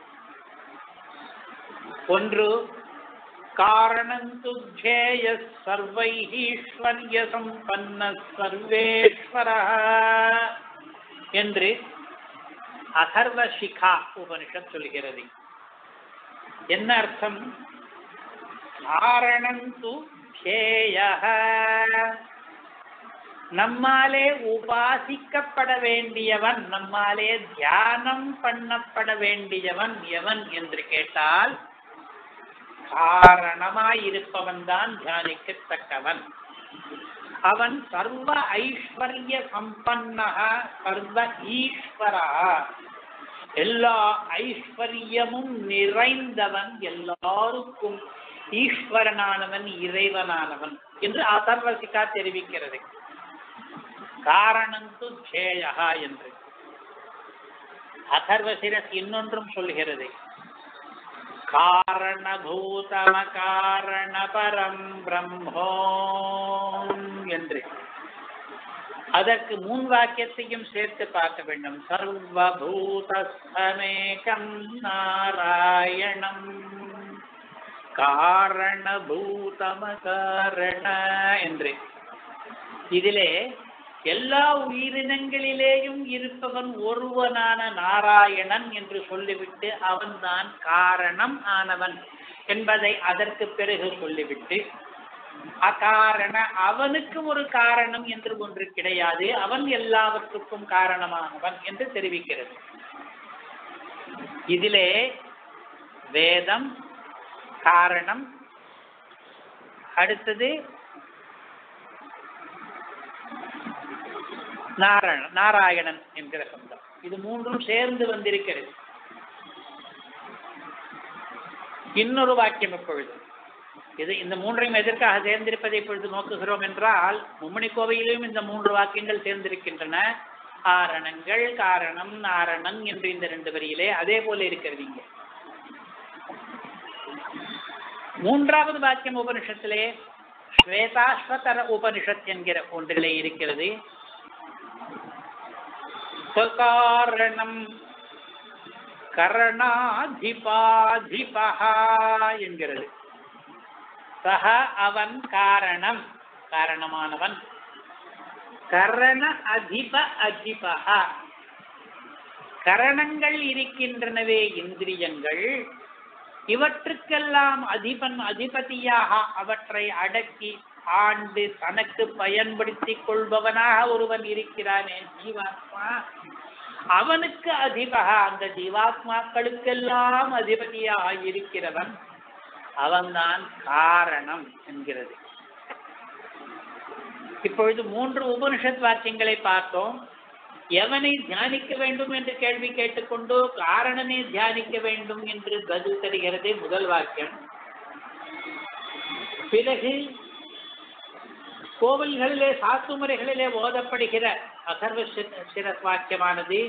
ஒன்று, காரணந்து ஜேய சர்வைஹீஸ்வர்ய சம்பன்ன சர்வேஸ்வரஹ என்று அதர்வ சிகா உபனிஷத் சொல்கிறது. என்ன அர்த்தம்? காரணந்து ஜேயஹ, நம்மாலே உபாசிக்கப்பட வேண்டியவன், நம்மாலே தியானம் பண்ணப்பட வேண்டியவன் எவன் என்று கேட்டால் காரணமாயிருப்பவன் தான் தியானிக்கத்தக்கவன். அவன் சர்வ ஐஸ்வர்ய சம்பன்னஹ சர்வ ஈஸ்வரஹ, எல்லா ஐஸ்வர்யமும் நிறைந்தவன், எல்லாருக்கும் ஈஸ்வரனானவன், இறைவனானவன் என்று அதர்வசிகா தெரிவிக்கிறது. காரணந்து ஜேயஹா என்று. அதர்வசிரஸ் இன்னொன்றும் சொல்கிறது, காரணபூதம காரணபரம் பிரம்மோ என்று. அதற்கு 3 வாக்கியத்தையும் சேர்த்து பார்க்க வேண்டும். சர்வபூதஸ்தமேகம் நாராயணம் காரணபூதம காரண என்று. இதிலே எல்லா உயிரினங்களிலேயும் இருப்பவன் ஒருவனான நாராயணன் என்று சொல்லிவிட்டு அவன்தான் காரணம் ஆனவன் என்பதை அதற்கு பிறகு சொல்லிவிட்டு அகாரண, அவனுக்கு ஒரு காரணம் என்று ஒன்று கிடையாது, அவன் எல்லாவற்றுக்கும் காரணமானவன் என்று தெரிவிக்கிறது. இதிலே வேதம் காரணம், அடுத்தது நாராயணன் என்கிற சப்தம். இது 3ம் சேர்ந்து வந்திருக்கிறது. இன்னொரு வாக்கியம் இப்பொழுது இந்த 3ஐயும் எதற்காக சேர்ந்திருப்பதை இப்பொழுது நோக்குகிறோம் என்றால், மும்மணி கோவையிலும் இந்த 3 வாக்கியங்கள் சேர்ந்திருக்கின்றன. ஆரணங்கள், காரணம், நாரணன் என்று இந்த 2 வரியிலே அதே போல இருக்கிறது. இங்கே 3வது வாக்கியம் உபனிஷத்திலே ஸ்வேதாஸ்வதர உபனிஷத் என்கிற ஒன்றிலே இருக்கிறது. காரணம் கரணாதிபாதிபஹ என்கிறது. சக அவன் காரணம் காரணமானவன். கரண அதிப அதிபஹா கரணங்கள் இருக்கின்றனவே இந்திரியங்கள், இவற்றுக்கெல்லாம் அதிபன் அதிபதியாக அவற்றை அடக்கி ஆண்டு தனக்கு பயன்படுத்திக் கொள்பவனாக ஒருவன் இருக்கிறானே ஜீவாத்மா, அவனுக்கு அதிபகா அந்த ஜீவாத்மாக்களுக்கெல்லாம் அதிபதியாக இருக்கிறவன் அவன்தான் காரணம் என்கிறது. இப்பொழுது 3 உபனிஷத் வாக்கியங்களை பார்த்தோம். எவனை தியானிக்க வேண்டும் என்று கேள்வி கேட்டுக்கொண்டு காரணனை தியானிக்க வேண்டும் என்று பதில் தருகிறது முதல் வாக்கியம். பிறகு கோவில்களிலே சாத்துமுறைகளிலே ஓதப்படுகிற அதர்வ சிரஸ் வாக்கியமானது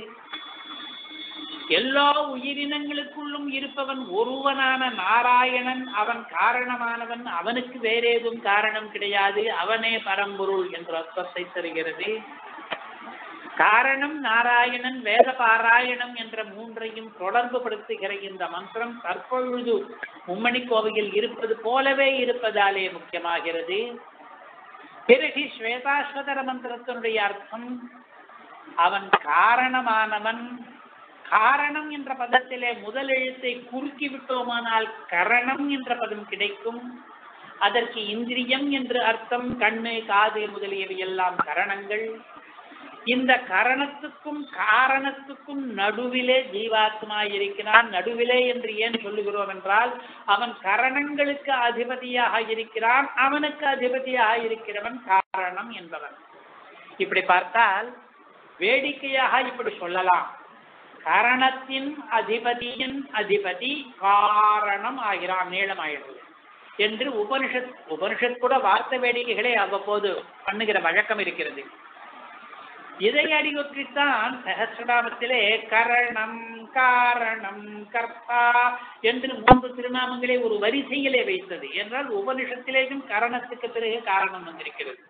எல்லா உயிரினங்களுக்குள்ளும் இருப்பவன் ஒருவனான நாராயணன், அவன் காரணமானவன், அவனுக்கு வேற ஏதும் காரணம் கிடையாது, அவனே பரம்பொருள் என்ற அர்த்தத்தை தருகிறது. காரணம் நாராயணன், வேத பாராயணம் என்ற 3ஐயும் தொடர்பு படுத்துகிற இந்த மந்திரம் தற்பொழுது மும்மணி கோவையில் இருப்பது போலவே இருப்பதாலே முக்கியமாகிறது. பிறகு ஸ்வேதாஸ்வதர மந்திரத்தினுடைய அர்த்தம் அவன் காரணமானவன். காரணம் என்ற பதத்திலே முதல் எழுத்தை குறுக்கி விட்டோமானால் கரணம் என்ற பதம் கிடைக்கும். அதற்கு இந்திரியம் என்று அர்த்தம். கண்ணு காது முதலியவை எல்லாம் கரணங்கள். இந்த கரணத்துக்கும் காரணத்துக்கும் நடுவிலே ஜீவாத்மா இருக்கிறான். நடுவிலே என்று ஏன் சொல்லுகிறோம் என்றால், அவன் கரணங்களுக்கு அதிபதியாக இருக்கிறான், அவனுக்கு அதிபதியாக இருக்கிறவன் காரணம் என்பவன். இப்படி பார்த்தால் வேடிக்கையாக இப்படி சொல்லலாம், கரணத்தின் அதிபதியின் அதிபதி காரணம் ஆகிறான், நீளம் ஆகிறது என்று உபனிஷத் கூட வார்த்தை வேடிக்கைகளை அவ்வப்போது பண்ணுகிற வழக்கம் இருக்கிறது. இதை அடிவற்றித்தான் சஹஸ்ரநாமத்திலே கரணம் காரணம் கர்த்தா என்று 3 திருநாமங்களை ஒரு வரிசையிலே வைத்தது. என்றால் உபனிஷத்திலேயும் கரணத்துக்கு பிறகு காரணம் வந்திருக்கிறது.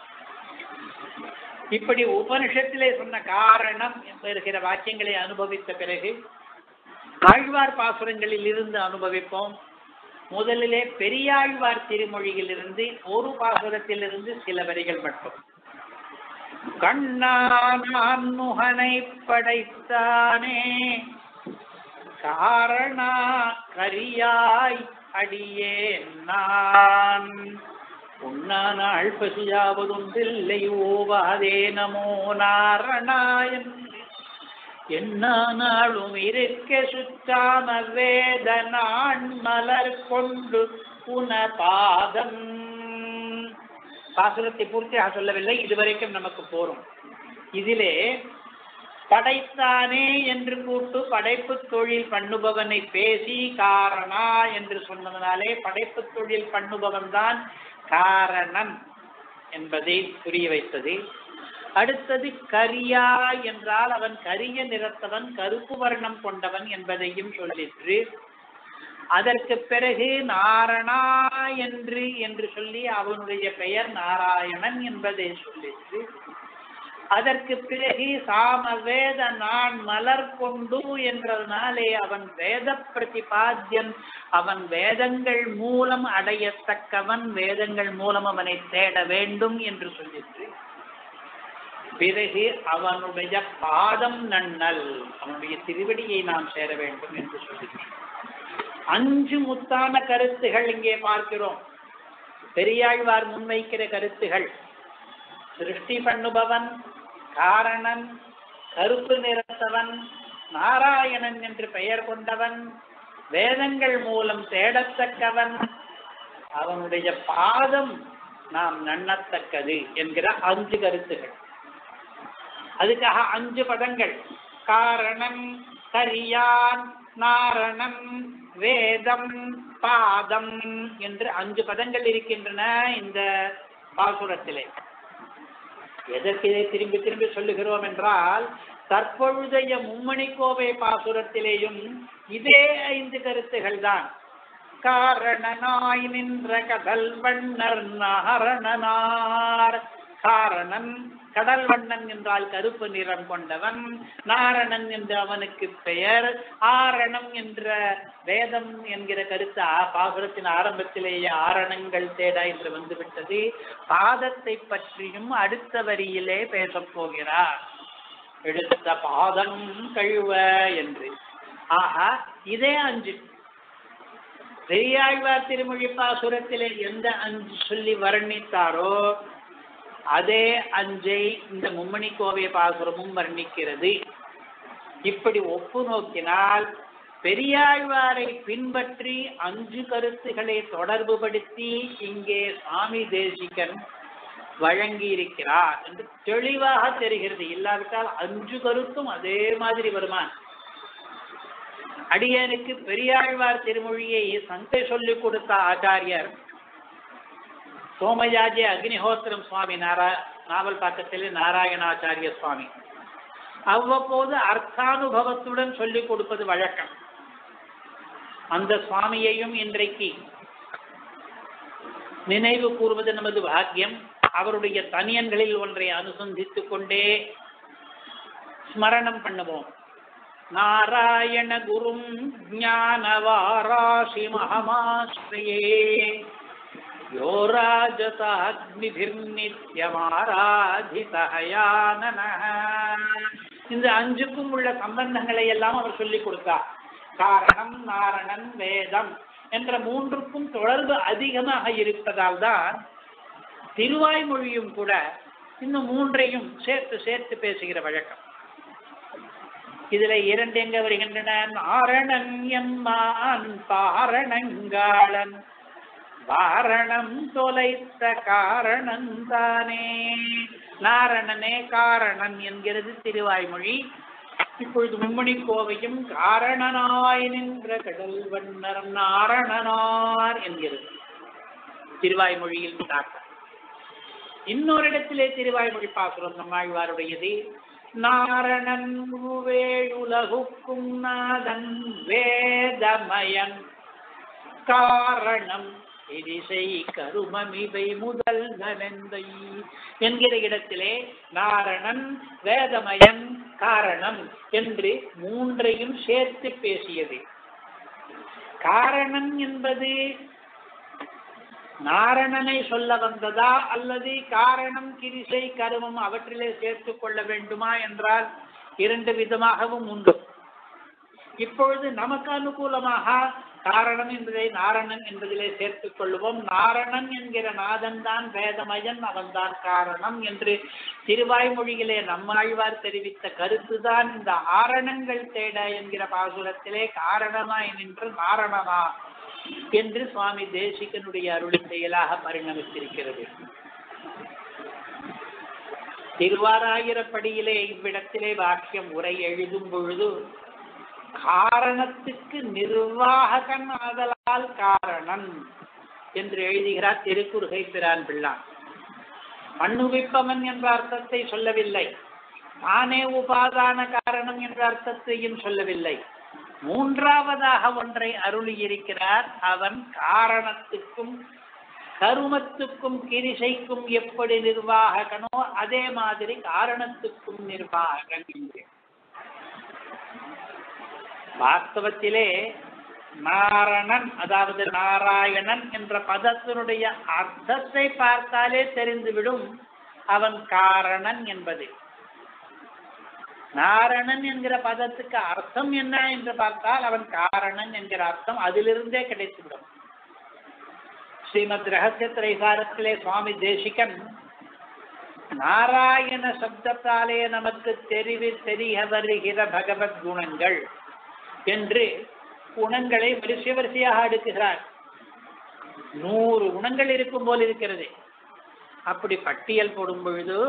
இப்படி உபனிஷத்திலே சொன்ன காரணம் என்கிற வாக்கியங்களை அனுபவித்த பிறகு ஆழ்வார் பாசுரங்களில் இருந்து அனுபவிப்போம். முதலிலே பெரியாழ்வார் திருமொழியில் இருந்து ஒரு பாசுரத்திலிருந்து சில வரிகள் மட்டும். கண்ணான் முகனை படைத்தானே காரணா கரியாய் அடியேன் நான், உண்ணானாள் பசியாவதுண்டில்லை ஓவாதே நமோ நாரணாயன், என்னானாலும் இருக்க சுற்றாம வேத நான் மலர் கொண்டு புன பாதம். பாசுரத்தை பூர்த்தியாக சொல்லவில்லை, இதுவரைக்கும் நமக்கு போரும். இதிலே படைத்தானே என்று கூட்டு படைப்பு தொழில் பண்ணுபவனை பேசி காரணா என்று சொன்னதனாலே படைப்பு தொழில் பண்ணுபவன் தான் காரணன் என்பதை புரிய வைத்தது. அடுத்தது கரியா என்றால் அவன் கரிய நிறத்தவன், கருப்பு வர்ணம் கொண்டவன் என்பதையும் சொல்லிற்று. அதற்கு பிறகு நாரணா என்று சொல்லி அவனுடைய பெயர் நாராயணன் என்பதை சொல்லிற்று. அதற்கு பிறகு சாம வேத நான் மலர் கொண்டு என்றதனாலே அவன் வேத பிரதிபாத்தியன், அவன் வேதங்கள் மூலம் அடையத்தக்கவன், வேதங்கள் மூலம் அவனை தேட வேண்டும் என்று சொல்லிற்று. பிறகு அவனுடைய பாதம் நன்னல், அவனுடைய திருவடியை நாம் சேர வேண்டும் என்று சொல்லிற்று. 5 முத்தான கருத்துகள் இங்கே பார்க்கிறோம். பெரியாழ்வார் முன்வைக்கிற கருத்துகள்: சிருஷ்டி பண்ணுபவன், காரணன், கருப்பு நிறத்தவன், நாராயணன் என்று பெயர் கொண்டவன், வேதங்கள் மூலம் தேடத்தக்கவன், அவனுடைய பாதம் நாம் நன்னத்தக்கது என்கிற 5 கருத்துகள். அதுக்காக 5 பதங்கள்: காரணம், கரியான், நாரணம், வேதம், பாதம் என்று 5 பதங்கள் இருக்கின்றன இந்த பாசுரத்திலே. எதற்கு இதை திரும்பி திரும்பி சொல்லுகிறோம் என்றால், தற்பொழுதைய மும்மணி கோவை பாசுரத்திலேயும் இதே 5 கருத்துகள் தான். காரணனாய் நின்ற கதல் வண்ணர் நாரணனார், காரணன் கடல் வண்ணன் என்றால் கருப்பு நிறம் கொண்டவன், நாரணன் என்று அவனுக்கு பெயர். ஆரணம் என்ற வேதம் என்கிற கருத்து பாசுரத்தின் ஆரம்பத்திலேயே ஆரணங்கள் தேட என்று வந்துவிட்டது. பாதத்தை பற்றியும் அடுத்த வரியிலே பேசப் போகிறார். எடுத்த பாதம் கழுவ என்று. ஆஹா, இதே 5 பெரியாழ்வார் திருமொழி பாசுரத்திலே எந்த 5 சொல்லி வர்ணித்தாரோ அதே 5ஐ இந்த மும்மணி கோவை பாசுரமும் வர்ணிக்கிறது. இப்படி ஒப்பு நோக்கினால் பெரியாழ்வாரை பின்பற்றி 5 கருத்துக்களை தொடர்புபடுத்தி இங்கே சுவாமி தேசிகன் வழங்கி இருக்கிறார் என்று தெளிவாக தெரிகிறது. இல்லாவிட்டால் 5 கருத்தும் அதே மாதிரி வருமான். அடியனுக்கு பெரியாழ்வார் திருமொழியை சந்தை சொல்லிக் கொடுத்த ஆச்சாரியர் சோமயாஜி அக்னிஹோத்திரம் சுவாமி நாவல் பக்கத்திலே நாராயணாச்சாரிய சுவாமி. அவ்வப்போது அர்த்தானுபவத்துடன் சொல்லிக் கொடுப்பது வழக்கம். அந்த சுவாமியையும் இன்றைக்கு நினைவு கூறுவது நமது பாக்கியம். அவருடைய தனியன்களில் ஒன்றை அனுசந்தித்துக் கொண்டே ஸ்மரணம் பண்ணுவோம். நாராயண குரும் ஞானவாராசி மகமாஸ்ரயே யோ ராஜதாக்னிபிர்நித்யமாராதிதஹயானனஹ. இந்த 5க்கும் உள்ள சம்பந்தங்களை எல்லாம் அவர் சொல்லிக் கொடுத்தார். காரணம், நாரணன், வேதம் என்ற 3க்கும் தொடர்பு அதிகமாக இருப்பதால் தான் திருவாய்மொழியும் கூட இந்த 3ஐயும் சேர்த்து பேசுகிற வழக்கம். இதுல 2 எங்க வருகின்றன? நாரணன் எம்மான் பாரணங்காளன் வாரணம் தொலைத்த காரணம் தானே. நாரணனே காரணன் என்கிறது திருவாய்மொழி. இப்பொழுது மும்மணி கோவையும் காரணனாய் நின்ற கடல் வண்ணர் நாரணனார் என்கிறது திருவாய்மொழியில் தாக்கம். இன்னொரு இடத்திலே திருவாய்மொழி பாசுரம் நம்மாழ்வாருடையது. நாரணன் உலகுக்கும் நாதன் வேதமயன் காரணம் இதிசை கருமமிவை முதல் நனந்தை என்கிற இடத்திலே நாரணன், வேதமயன், காரணம் என்று 3ஐயும் சேர்த்து பேசியது. காரணம் என்பது நாரணனை சொல்ல வந்ததா அல்லது காரணம், கிரிசை, கருமம் அவற்றிலே சேர்த்துக் கொள்ள வேண்டுமா என்றால் 2 விதமாகவும் உண்டு. இப்பொழுது நமக்கு அனுகூலமாக காரணம் என்பதை நாரணன் என்பதிலே சேர்த்துக் கொள்வோம். நாரணன் என்கிற நாதன் தான் வேதமயன், அவன்தான் காரணம் என்று திருவாய்மொழியிலே நம்மாழ்வார் தெரிவித்த கருத்துதான் இந்த ஆரணங்கள் தேட என்கிற பாசுரத்திலே காரணமாய் நின்று நாரணனா என்று சுவாமி தேசிகனுடைய அருளின் செயலாக பரிணமித்திருக்கிறது. திருவாராயிரப்படியிலே இவ்விடத்திலே வாக்கியம் உரை எழுதும் பொழுது காரணத்துக்கு நிர்வாகன் ஆதலால் காரணன் என்று எழுதுகிறார் திருக்குறுகை பிரான் பிள்ளான். மண்ணுவிப்பவன் என்ற அர்த்தத்தை சொல்லவில்லை, தானே உபாதான காரணம் என்ற அர்த்தத்தையும் சொல்லவில்லை. 3ஆவதாக ஒன்றை அருளியிருக்கிறார். அவன் காரணத்துக்கும் கருமத்துக்கும் கிரிசைக்கும் எப்படி நிர்வாகனோ அதே மாதிரி காரணத்துக்கும் நிர்வாகன் என்று. வாஸ்தவத்திலே நாரணன் அதாவது நாராயணன் என்ற பதத்தினுடைய அர்த்தத்தை பார்த்தாலே தெரிந்துவிடும் அவன் காரணன் என்பது. நாரணன் என்கிற பதத்துக்கு அர்த்தம் என்ன என்று பார்த்தால் அவன் காரணன் என்கிற அர்த்தம் அதிலிருந்தே கிடைத்துவிடும். ஸ்ரீமத் ரகசிய திரைசாரத்திலே சுவாமி தேசிகன் நாராயண சப்தத்தாலே நமக்கு தெரிய வருகிற பகவத் குணங்கள் என்று குணங்களை வரிசையாக அடுக்குகிறார். 100 குணங்கள் இருக்கும் போல் இருக்கிறது. அப்படி பட்டியல் போடும் பொழுது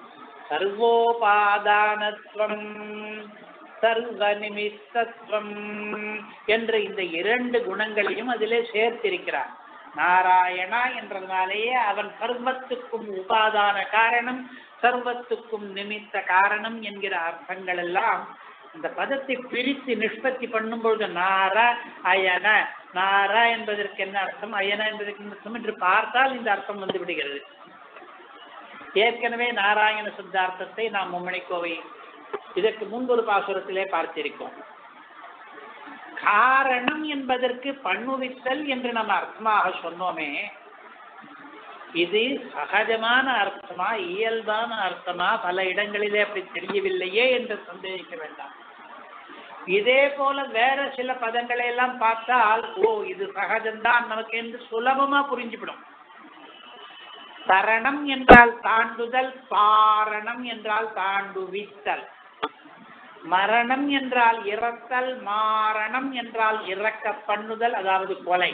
சர்வோபாதானத்துவம் சர்வ நிமித்தத்துவம் என்ற இந்த 2 குணங்களையும் அதிலே சேர்த்திருக்கிறார். நாராயணா என்றதுனாலேயே அவன் சர்வத்துக்கும் உபாதான காரணம், சர்வத்துக்கும் நிமித்த காரணம் என்கிற அர்த்தங்கள் எல்லாம் இந்த பதத்தை பிரித்து நிஷ்பத்தி பண்ணும் பொழுது நார அயன, நாரா என்பதற்கு என்ன அர்த்தம், அயன என்பதற்கு என்ன அர்த்தம் என்று பார்த்தால் இந்த அர்த்தம் வந்து விடுகிறது. ஏற்கனவே நாராயண சித்தார்த்தத்தை நாம் மும்மணிக்கோவை இதற்கு முன்பொரு பாசுரத்திலே பார்த்திருக்கோம். காரணம் என்பதற்கு பண்ணுவித்தல் என்று நம்ம அர்த்தமாக சொன்னோமே, இது சகஜமான அர்த்தமா, இயல்பான அர்த்தமா, பல இடங்களிலே அப்படி தெரியவில்லையே என்று சந்தேகிக்க வேண்டாம். இதே போல வேற சில பதங்களை எல்லாம் பார்த்தால் ஓ இது சகஜம்தான் நமக்கு என்று சுலபமா புரிஞ்சுவிடும். தரணம் என்றால் தாண்டுதல், பாரணம் என்றால் தாண்டுவித்தல், மரணம் என்றால் இறத்தல், மாரணம் என்றால் இறக்க பண்ணுதல், அதாவது கொலை,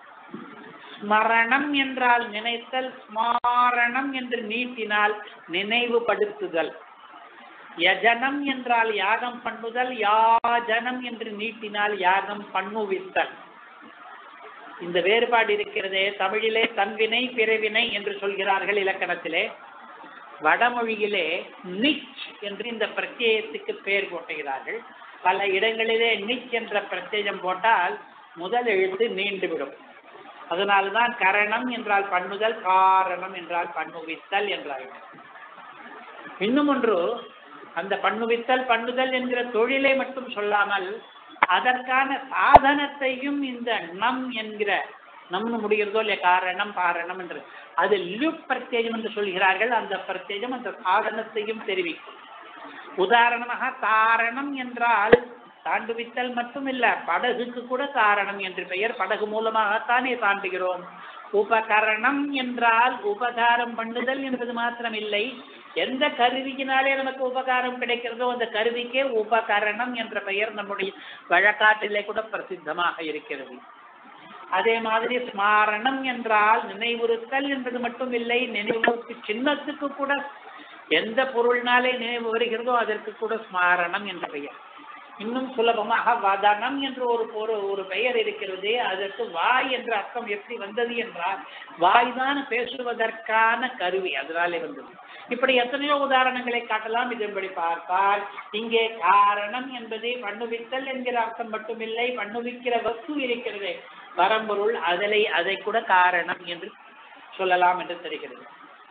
ஸ்மரணம் என்றால் நினைத்தல், ஸ்மாரணம் என்று நீட்டினால் நினைவுபடுத்துதல், யஜனம் என்றால் யாகம் பண்ணுதல், யாஜனம் என்று நீட்டினால் யாகம் பண்ணுவித்தல். இந்த வேறுபாடு இருக்கிறதே. தமிழிலே தன்வினை பிறவினை என்று சொல்கிறார்கள் இலக்கணத்திலே, வடமொழியிலே நிச் என்று இந்த பிரத்யயத்துக்கு பெயர் போட்டுகிறார்கள். பல இடங்களிலே நிச் என்ற பிரத்யயம் போட்டால் முதல் எழுத்து நீண்டுவிடும். அதனால்தான் கரணம் என்றால் பண்ணுதல், காரணம் என்றால் பண்ணுவித்தல் என்றார்கள். இன்னும் ஒன்று, அந்த பண்ணுவித்தல் பண்ணுதல் என்கிற தொழிலை மட்டும் சொல்லாமல் அதற்கான சாதனத்தையும் இந்த நம் என்கிற நம்மு முடிகிறதோ இல்லையா, காரணம் பாரணம் என்று அது லுப் பிரத்யேகம் என்று சொல்கிறார்கள். அந்த பிரத்யேகம் அந்த சாதனத்தையும் தெரிவிக்கும். உதாரணமாக காரணம் என்றால் தாண்டுவித்தல் மட்டும் இல்ல, படகுக்கு கூட காரணம் என்று பெயர். படகு மூலமாகத்தானே தாண்டுகிறோம். உபகரணம் என்றால் உபகாரம் பண்ணுதல் என்பது மாத்திரம் இல்லை, எந்த கருவியினாலே நமக்கு உபகாரம் கிடைக்கிறதோ அந்த கருவிக்கே உபகரணம் என்ற பெயர் நம்முடைய வழக்காட்டிலே கூட பிரசித்தமாக இருக்கிறது. அதே மாதிரி ஸ்மாரணம் என்றால் நினைவுறுத்தல் என்பது மட்டும் இல்லை, நினைவுறுத்து சின்னத்துக்கு கூட எந்த பொருள்னாலே நினைவு வருகிறதோ அதற்கு கூட ஸ்மாரணம் என்ற பெயர். இன்னும் சுலபமாக வதனம் என்று ஒரு பெயர் இருக்கிறது. அதற்கு வாய் என்ற அர்த்தம் எப்படி வந்தது என்றால் வாய்தான் பேசுவதற்கான கருவி, அதனாலே வந்தது. இப்படி எத்தனையோ உதாரணங்களை காட்டலாம். இதன்படி பார்த்தால் இங்கே காரணம் என்பது பண்ணுவித்தல் என்கிற அர்த்தம் மட்டுமில்லை, பண்ணுவிக்கிற வஸ்து இருக்கிறது பரம்பொருள், அதை கூட காரணம் என்று சொல்லலாம் என்று தெரிகிறது.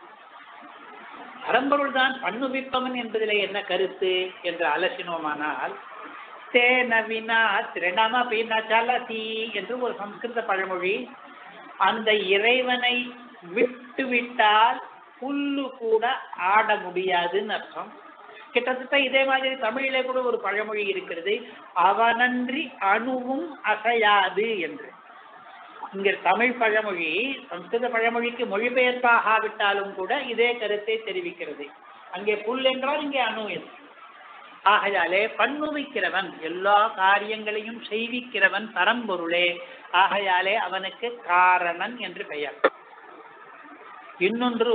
பரம்பொருள் தான் பண்ணுவிப்பவன் என்பதிலே என்ன கருத்து என்று அலசினோமானால், தேனவினா திரணமபி ந சலதி என்று ஒரு சம்ஸ்கிருத பழமொழி. அந்த இறைவனை விட்டுவிட்டால் புல்லு கூட ஆட முடியாதுன்னு அர்த்தம். கிட்டத்தட்ட இதே மாதிரி தமிழிலே கூட ஒரு பழமொழி இருக்கிறது, அவனன்றி அணுவும் அசையாது என்று. இங்க தமிழ் பழமொழி சம்ஸ்கிருத பழமொழிக்கு மொழிபெயர்ப்பாகாவிட்டாலும் கூட இதே கருத்தை தெரிவிக்கிறது. அங்கே புல் என்றால் இங்கே அணு என்று. ஆகையாலே பண்ணுவிக்கிறவன், எல்லா காரியங்களையும் செய்விக்கிறவன் பரம்பொருளே. ஆகையாலே அவனுக்கு காரணன் என்று பெயர். இன்னொன்று,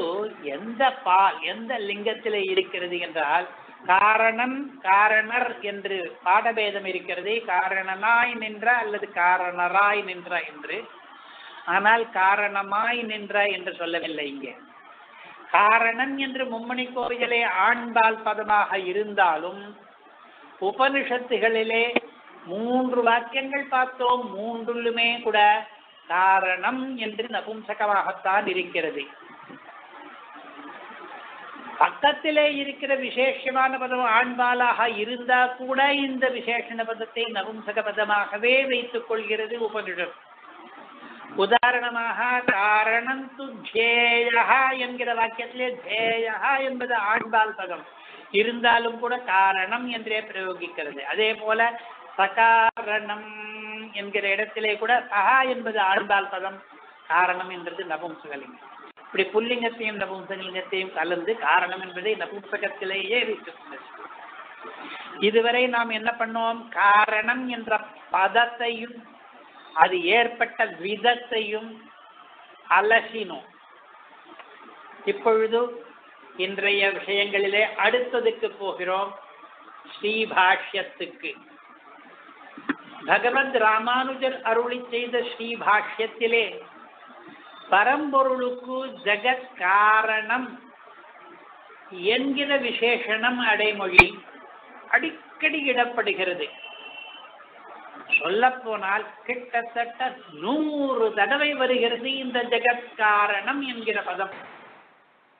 எந்த லிங்கத்திலே இருக்கிறது என்றால் காரணன் காரணர் என்று பாடபேதம் இருக்கிறது. காரணனாய் நின்ற அல்லது காரணராய் நின்ற என்று. ஆனால் காரணமாய் நின்ற என்று சொல்லவில்லை. இங்கே காரணன் என்று மும்மணி கோவிலே ஆண்பால் பதமாக இருந்தாலும் உபனிஷத்துகளிலே 3 வாக்கியங்கள் பார்த்தோம். 3லுமே கூட காரணம் என்று நபும்சகமாகத்தான் இருக்கிறது. பக்கத்திலே இருக்கிற விசேஷமான பதம் ஆண்பாலாக இருந்தா கூட இந்த விசேஷண பதத்தை நபும்சக பதமாகவே வைத்துக் கொள்கிறது உபனிஷத். உதாரணமாக காரணம் து ஜேயா என்கிற வாக்கியத்திலே ஜேயா என்பது ஆண்பால் பதம் இருந்தாலும் கூட காரணம் என்றே பிரயோகிக்கிறது. அதே போல சகாரணம் என்கிற இடத்திலே கூட சகா என்பது ஆண்பால் பதம், காரணம் என்பது நபும்சகலிங்கம். இப்படி புல்லிங்கத்தையும் நபும்சகலிங்கத்தையும் கலந்து காரணம் என்பதை நபும்சகத்திலேயே வைத்திருக்கிறது. இதுவரை நாம் என்ன பண்ணோம், காரணம் என்ற பதத்தையும் அது ஏற்பட்ட விதத்தையும் அலசினோம். இப்பொழுது இன்றைய விஷயங்களிலே அடுத்ததுக்கு போகிறோம், ஸ்ரீபாஷ்யத்துக்கு. பகவத் ராமானுஜர் அருளி செய்த ஸ்ரீபாஷ்யத்திலே பரம்பொருளுக்கு ஜகத் காரணம் என்கிற விசேஷணம் அடைமொழி அடிக்கடி இடப்படுகிறது. சொல்ல போனால் கிட்டத்தட்ட 100 தடவை வருகிறது இந்த ஜெகத் காரணம் என்கிற பதம்.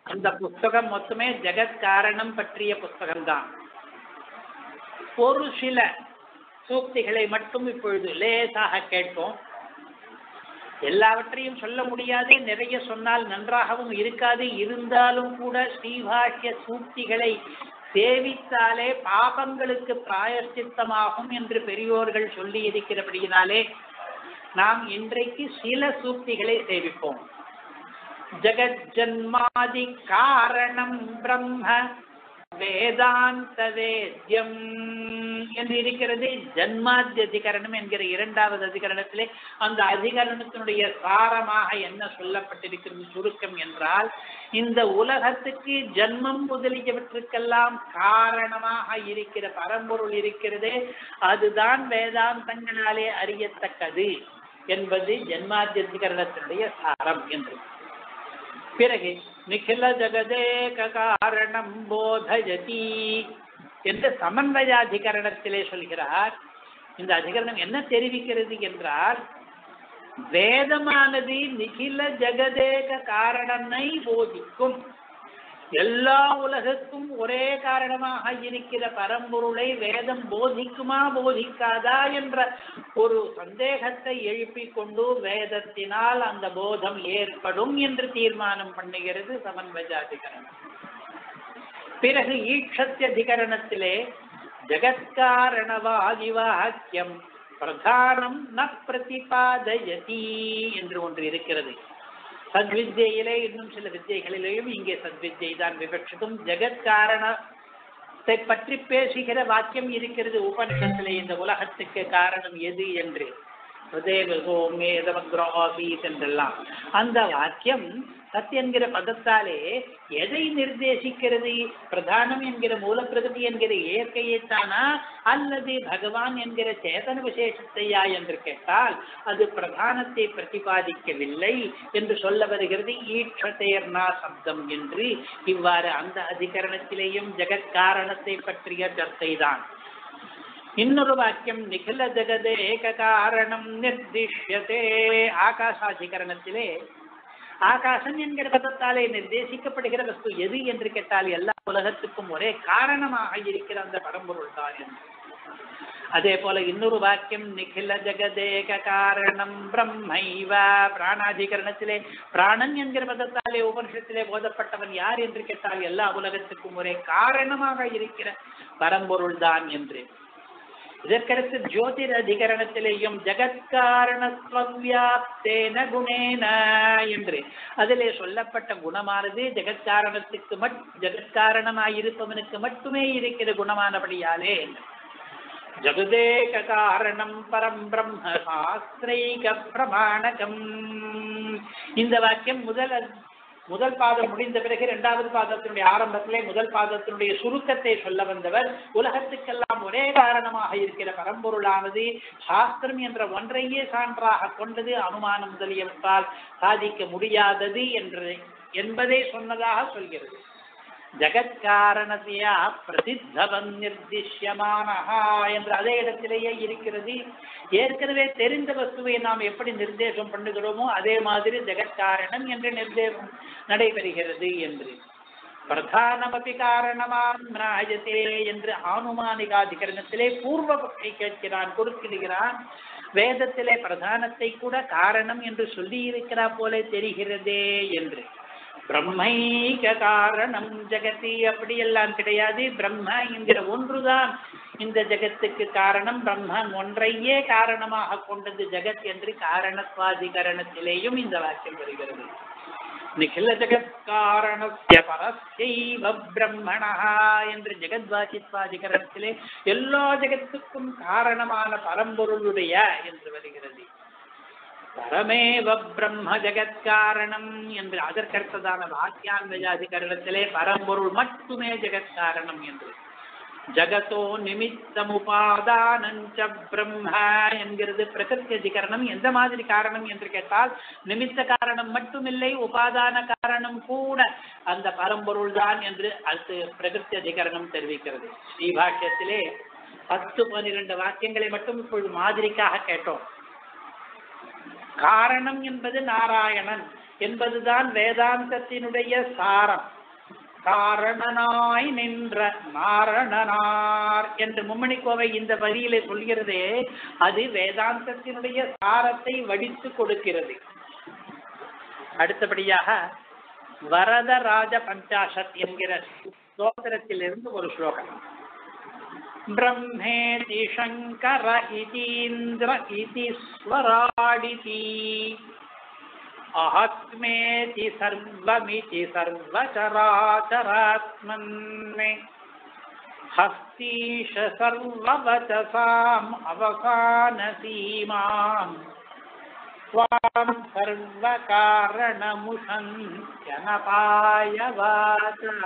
அந்த புஸ்தகம் மொத்தமே ஜெகத் காரணம் பற்றிய புஸ்தகம்தான். ஒரு சில சூக்திகளை மட்டும் இப்பொழுது லேசாக கேட்போம். எல்லாவற்றையும் சொல்ல முடியாது, நிறைய சொன்னால் நன்றாகவும் இருக்காது. இருந்தாலும் கூட ஸ்ரீபாஷ்ய சூக்திகளை சேவித்தாலே பாபங்களுக்கு பிராயஷ்சித்தமாகும் என்று பெரியோர்கள் சொல்லி இருக்கிறபடியினாலே நாம் இன்றைக்கு சில சூக்திகளை சேவிப்போம். ஜகத் ஜன்மாதி காரணம் பிரம்ம வேதாந்த வேத்யம் என்று இருக்கிறது. ஜன்மாதி அதிகரணம் என்கிற இரண்டாவது அதிகரணத்திலே அந்த அதிகரணத்தினுடைய சாரமாக என்ன சொல்லப்பட்டிருக்கிறது சுருக்கம் என்றால், இந்த உலகத்துக்கு ஜன்மம் முதலியவற்றுக்கெல்லாம் காரணமாக இருக்கிற பரம்பொருள் இருக்கிறதே, அதுதான் வேதாந்தங்களாலே அறியத்தக்கது என்பது ஜன்மாதி அதிகரணத்தினுடைய சாரம் என்று. பிறகு நிகில ஜகதேக காரணம் போதயதி என்று சமன்வயாதிகரணத்திலே சொல்கிறார். இந்த அதிகரணம் என்ன தெரிவிக்கிறது என்றால், வேதமானது நிகில ஜகதேக காரணனை போதிக்கும். எல்லா உலகத்துக்கும் ஒரே காரணமாக இருக்கிற பரம்பொருளை வேதம் போதிக்குமா போதிக்காதா என்ற ஒரு சந்தேகத்தை எழுப்பிக் கொண்டு வேதத்தினால் அந்த போதம் ஏற்படும் என்று தீர்மானம் பண்ணுகிறது சமன்வயாதிகரணம். பிறகு ஈக்ஷத்யதிகரணத்திலே ஜகத்காரணவாதி வாக்கியம் பிரதானம் ந பிரதிபாதயதி என்று ஒன்று இருக்கிறது. சத்வித்யிலே இன்னும் சில வித்யைகளிலேயும் இங்கே சத்வித்யை தான் விவட்சிக்கும். ஜெகத்காரணத்தை பற்றி பேசுகிற வாக்கியம் இருக்கிறது உபனிஷத்திலே. இந்த உலகத்துக்கு காரணம் எது என்று என்றெல்லாம் அந்த வாக்கியம் சத் என்கிற பதத்தாலே எதை நிர்தேசிக்கிறது? பிரதானம் என்கிற மூல பிரகதி என்கிற இயற்கையைத்தானா அல்லது பகவான் என்கிற சேதன விசேஷத்தையா என்று கேட்டால் அது பிரதானத்தை பிரதிபாதிக்கவில்லை என்று சொல்ல வருகிறது. ஈட்சதேர்னா சப்தம் என்று இவ்வாறு அந்த அதிகரணத்திலேயும் ஜெகத்காரணத்தை பற்றிய சர்ச்சை தான். இன்னொரு வாக்கியம் நிகில ஜகதேக காரணம் நிர்திஷ்யதே ஆகாசாதிகரணத்திலே ஆகாசம் என்கிற பதத்தாலே நிர்தேசிக்கப்படுகிற வஸ்து எது என்று கேட்டால் எல்லா உலகத்துக்கும் ஒரே காரணமாக இருக்கிற அந்த பரம்பொருள் தான் என்று. அதே போல இன்னொரு வாக்கியம் நிகில ஜகதேக காரணம் பிரம்மைவ பிராணாதிகரணத்திலே பிராணன் என்கிற பதத்தாலே உபனிஷத்திலே போதப்பட்டவன் யார் என்று கேட்டால் எல்லா உலகத்துக்கும் ஒரே காரணமாக இருக்கிற பரம்பொருள் தான் என்று. இதற்கடுத்து ஜோதிர் அதிகரணத்திலேயும் ஜகத்காரணத்வவ்யாப்தேன குணேன என்று அதிலே சொல்லப்பட்ட குணமானது ஜெகத்காரணத்துக்கு ஜெகத்காரணமாயிருப்பவனுக்கு மட்டுமே இருக்கிற குணமானபடியாலே ஜகதேக காரணம் பரம் பிரம்ம சாஸ்திரைக பிரமாணகம். இந்த வாக்கியம் முதல் பாதம் முடிந்த பிறகு இரண்டாவது பாதத்தினுடைய ஆரம்பத்திலே முதல் பாதத்தினுடைய சுருக்கத்தை சொல்ல வந்தவர் உலகத்துக்கெல்லாம் ஒரே காரணமாக இருக்கிற பரம்பொருளானது சாஸ்திரம் என்ற ஒன்றையே சான்றாக கொண்டது, அனுமானம் முதலியவற்றால் சாதிக்க முடியாதது என்பதை சொன்னதாக சொல்கிறது. ஜகத்காரணத்தையா பிரசித்தவன் நிர்திஷ்யமானஹா என்று அதே இடத்திலேயே இருக்கிறது. ஏற்கனவே தெரிந்த வஸ்துவை நாம் எப்படி நிர்தேசம் பண்ணுகிறோமோ அதே மாதிரி ஜெகத்காரணம் என்று நிர்தேசம் நடைபெறுகிறது என்று. பிரதானமபி காரணமாம் நாயதே என்று ஆனுமானிகாதிகரணத்திலே பூர்வபக்ஷை கேட்கிறான், குறுக்கிடுகிறான். வேதத்திலே பிரதானத்தை கூட காரணம் என்று சொல்லி இருக்கிறா போல தெரிகிறதே என்று. பிரம்மைக காரணம் ஜெகதி அப்படியெல்லாம் கிடையாது. பிரம்ம என்கிற ஒன்றுதான் இந்த ஜெகத்துக்கு காரணம். பிரம்மன் ஒன்றையே காரணமாக கொண்டது ஜெகத் என்று காரணத்வாதிகரணத்திலேயும் இந்த வாக்கியம் வருகிறது. நிகில ஜெகத் காரணஸ்ய பரஸ்யைவ பிரம்மணஹ என்று ஜெகத்வாசித்வாதிகரணத்திலே எல்லா ஜெகத்துக்கும் காரணமான பரம்பொருளுடைய என்று வருகிறது. பரமேவ பிரம்ம ஜெகத்காரணம் என்று அதற்கடுத்ததான வாக்கியான்வயாதிகரணத்திலே பரம்பொருள் மட்டுமே ஜெகத்காரணம் என்று. ஜகதோ நிமித்தமுபாதானஞ்ச பிரம்ம என்கிறது பிரகிருதி அதிகரணம். எந்த மாதிரி காரணம் என்று கேட்டால் நிமித்த காரணம் மட்டுமில்லை, உபாதான காரணம் கூட அந்த பரம்பொருள் தான் என்று அது பிரகிருதி அதிகரணம் தெரிவிக்கிறது. ஸ்ரீபாஷ்யத்திலே 10-12 வாக்கியங்களை மட்டும் இப்பொழுது மாதிரிக்காக கேட்டோம். காரணம் என்பது நாராயணன் என்பதுதான் வேதாந்தத்தினுடைய சாரம். காரணனாய் நின்ற நாரணனார் என்று மும்மணி கோவை இந்த வரியிலே சொல்கிறதே, அது வேதாந்தத்தினுடைய சாரத்தை வடித்து கொடுக்கிறது. அடுத்தபடியாக வரதராஜ பஞ்சாஷத் என்கிற ஸ்லோகத்திலிருந்து ஒரு ஸ்லோகம். பிரம்மேதி சங்கர இதீந்திர இதி ஸ்வராடிதி அஹத்மேதி சர்வமிதி சர்வச்சராச்சராத்மன்மே ஹஸ்தீஷ சர்வவசசாம் அவசான சீமாம் ஸ்வாம் சர்வகாரணமுஷன்யனபாயவாச.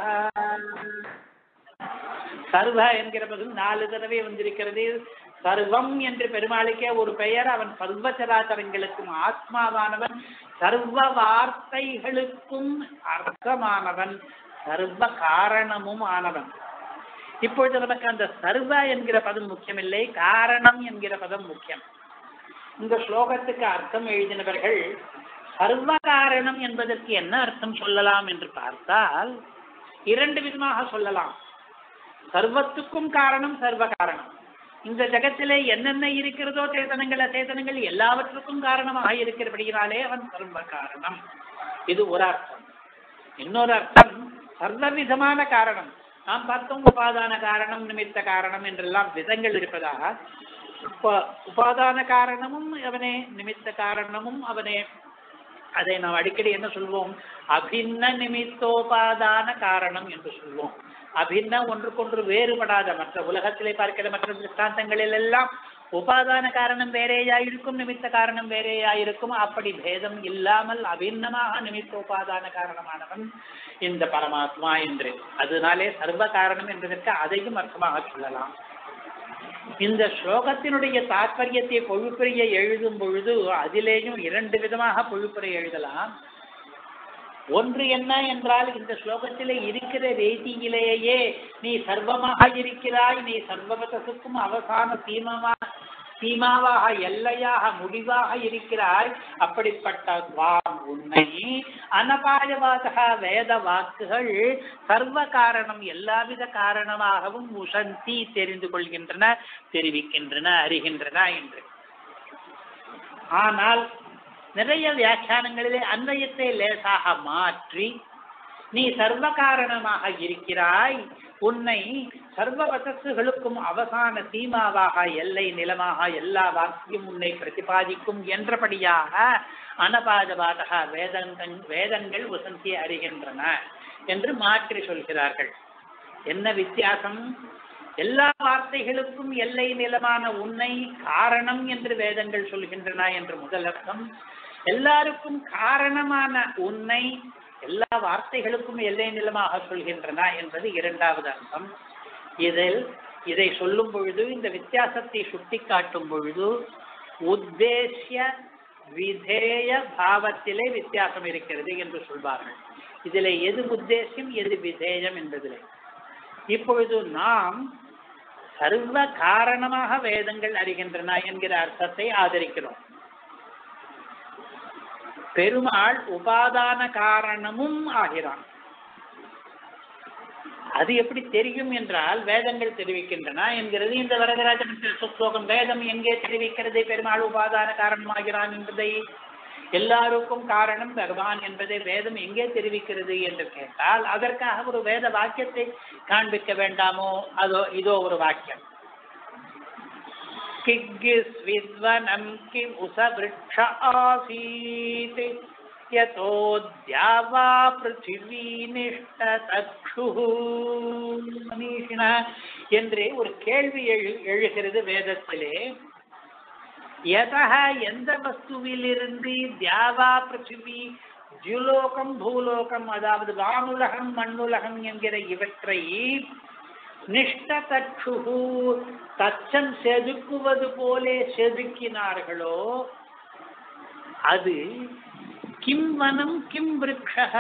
சர்வ என்கிற பதம் 4 தடவை வந்திருக்கிறது. சர்வம் என்று பெருமாளுக்கே ஒரு பெயர். அவன் சர்வச்சராச்சரங்களுக்கும் ஆத்மாவானவன், சர்வ வார்த்தைகளுக்கும் அர்த்தமானவன், சர்வ காரணமும் ஆனவன். இப்பொழுது நமக்கு அந்த சர்வ என்கிற பதம் முக்கியமில்லை, காரணம் என்கிற பதம் முக்கியம். இந்த ஸ்லோகத்துக்கு அர்த்தம் எழுதினவர்கள் சர்வ காரணம் என்பதற்கு என்ன அர்த்தம் சொல்லலாம் என்று பார்த்தால் 2 விதமாக சொல்லலாம். சர்வத்துக்கும் காரணம் சர்வ காரணம். இந்த ஜகத்திலே என்னென்ன இருக்கிறதோ சேதனங்கள் அச்சேதனங்கள் எல்லாவற்றுக்கும் காரணமாக இருக்கிறபடியாலே அவன் சர்வ காரணம். இது ஒரு அர்த்தம். இன்னொரு அர்த்தம் சர்வவிதமான காரணம். நாம் பார்த்தோம் உபாதான காரணம், நிமித்த காரணம் என்றெல்லாம் விதங்கள் இருப்பதாக. உபாதான காரணமும் அவனே, நிமித்த காரணமும் அவனே. அதை நாம் அடிக்கடி என்ன சொல்வோம்? அபின்ன நிமித்தோபாதான காரணம் என்று சொல்வோம். அபின்ன ஒன்றுக்கொன்று வேறுபடாத மற்ற உலகத்திலே பார்க்கிற மற்ற திருஷ்டாந்தங்களில் எல்லாம் உபாதான காரணம் வேறேயாயிருக்கும், நிமித்த காரணம் வேறேயாயிருக்கும். அப்படி பேதம் இல்லாமல் அபின்னமாக நிமித்தோபாதான காரணமானவன் இந்த பரமாத்மா என்று. அதனாலே சர்வ காரணம் என்பதற்கு அதையும் அர்த்தமாக சொல்லலாம். இந்த ஸ்லோகத்தினுடைய தாற்பயத்தை பொழிப்புரையை எழுதும் பொழுது அதிலேயும் 2 விதமாக பொழிப்புரை எழுதலாம். ஒன்று என்ன என்றால், இந்த ஸ்லோகத்திலே இருக்கிற ரீதியிலேயே நீ சர்வமாக இருக்கிறாய், நீ சர்வவதத்துக்கும் அவசான சீமாவாக எல்லையாக முடிவாக இருக்கிறாய். அப்படிப்பட்ட உன்னை அனபாயவாதக வேத வாக்குகள் சர்வ காரணம் எல்லாவித காரணமாகவும் உசந்தி தெரிந்து கொள்கின்றன, தெரிவிக்கின்றன, அறிகின்றன என்று. ஆனால் நிறைய வியாக்கியானங்களிலே அன்வயத்தை லேசாக மாற்றி நீ சர்வ காரணமாக இருக்கிறாய், உன்னை சர்வ வசத்துகளுக்கும் அவசான சீமாவாக எல்லை நிலமாக எல்லா வாக்கியம் உன்னை பிரதிபாதிக்கும் என்றபடியாக அனபாதவாதக வேதங்கள் வசந்தியை அறிகின்றன என்று மாற்றி சொல்கிறார்கள். என்ன வித்தியாசம்? எல்லா வார்த்தைகளுக்கும் எல்லை நிலமான உன்னை காரணம் என்று வேதங்கள் சொல்கின்றன என்று முதல் அர்த்தம். எல்லாருக்கும் காரணமான உன்னை எல்லா வார்த்தைகளுக்கும் எல்லை நிலமாக சொல்கின்றன என்பது 2வது அர்த்தம். இதை சொல்லும் பொழுது, இந்த வித்தியாசத்தை சுட்டி காட்டும் பொழுது உத்தேசிய விதேய பாவத்திலே வித்தியாசம் இருக்கிறது என்று சொல்வார்கள். இதிலே எது உத்தேசியம் எது விதேயம் என்பதிலே. இப்பொழுது நாம் சர்வ காரணமாக வேதங்கள் அறிகின்றன என்கிற அர்த்தத்தை ஆதரிக்கிறோம். பெருமாள் உபாதான காரணமும் ஆகிறான். அது எப்படி தெரியும் என்றால் வேதங்கள் தெரிவிக்கின்றன என்கிறது இந்த வரதராஜ ஸ்லோகம். வேதம் எங்கே தெரிவிக்கிறது பெருமாள் உபாதான காரணமாகிறான் என்பதை? எல்லாருக்கும் காரணம் பகவான் என்பதை வேதம் எங்கே தெரிவிக்கிறது என்று கேட்டால் அதற்காக ஒரு வேத வாக்கியத்தை காண்பிக்க வேண்டாமோ? இதோ ஒரு வாக்கியம். கிக்கிஸ் வித்வனம் கிம் உசவ்ருக்ஷ ஆசீத் யதோ த்யாவா ப்ருதிவி நிஷ்டதக்ஷுஹ மனிஷினா என்று ஒரு கேள்வி எழுகிறது வேதத்திலே. யதஹ எந்த வஸ்துவிலிருந்து தியாவா பிருத்திவி ஜுலோகம் பூலோகம் அதாவது வானுலகம் மண்ணுலகம் என்கிற இவற்றை நிஷ்டதக்ஷுஹு தச்சம் செதுக்குவது போலே செதுக்கினார்களோ அது கிம் வனம் கிம் விருக்ஷஹ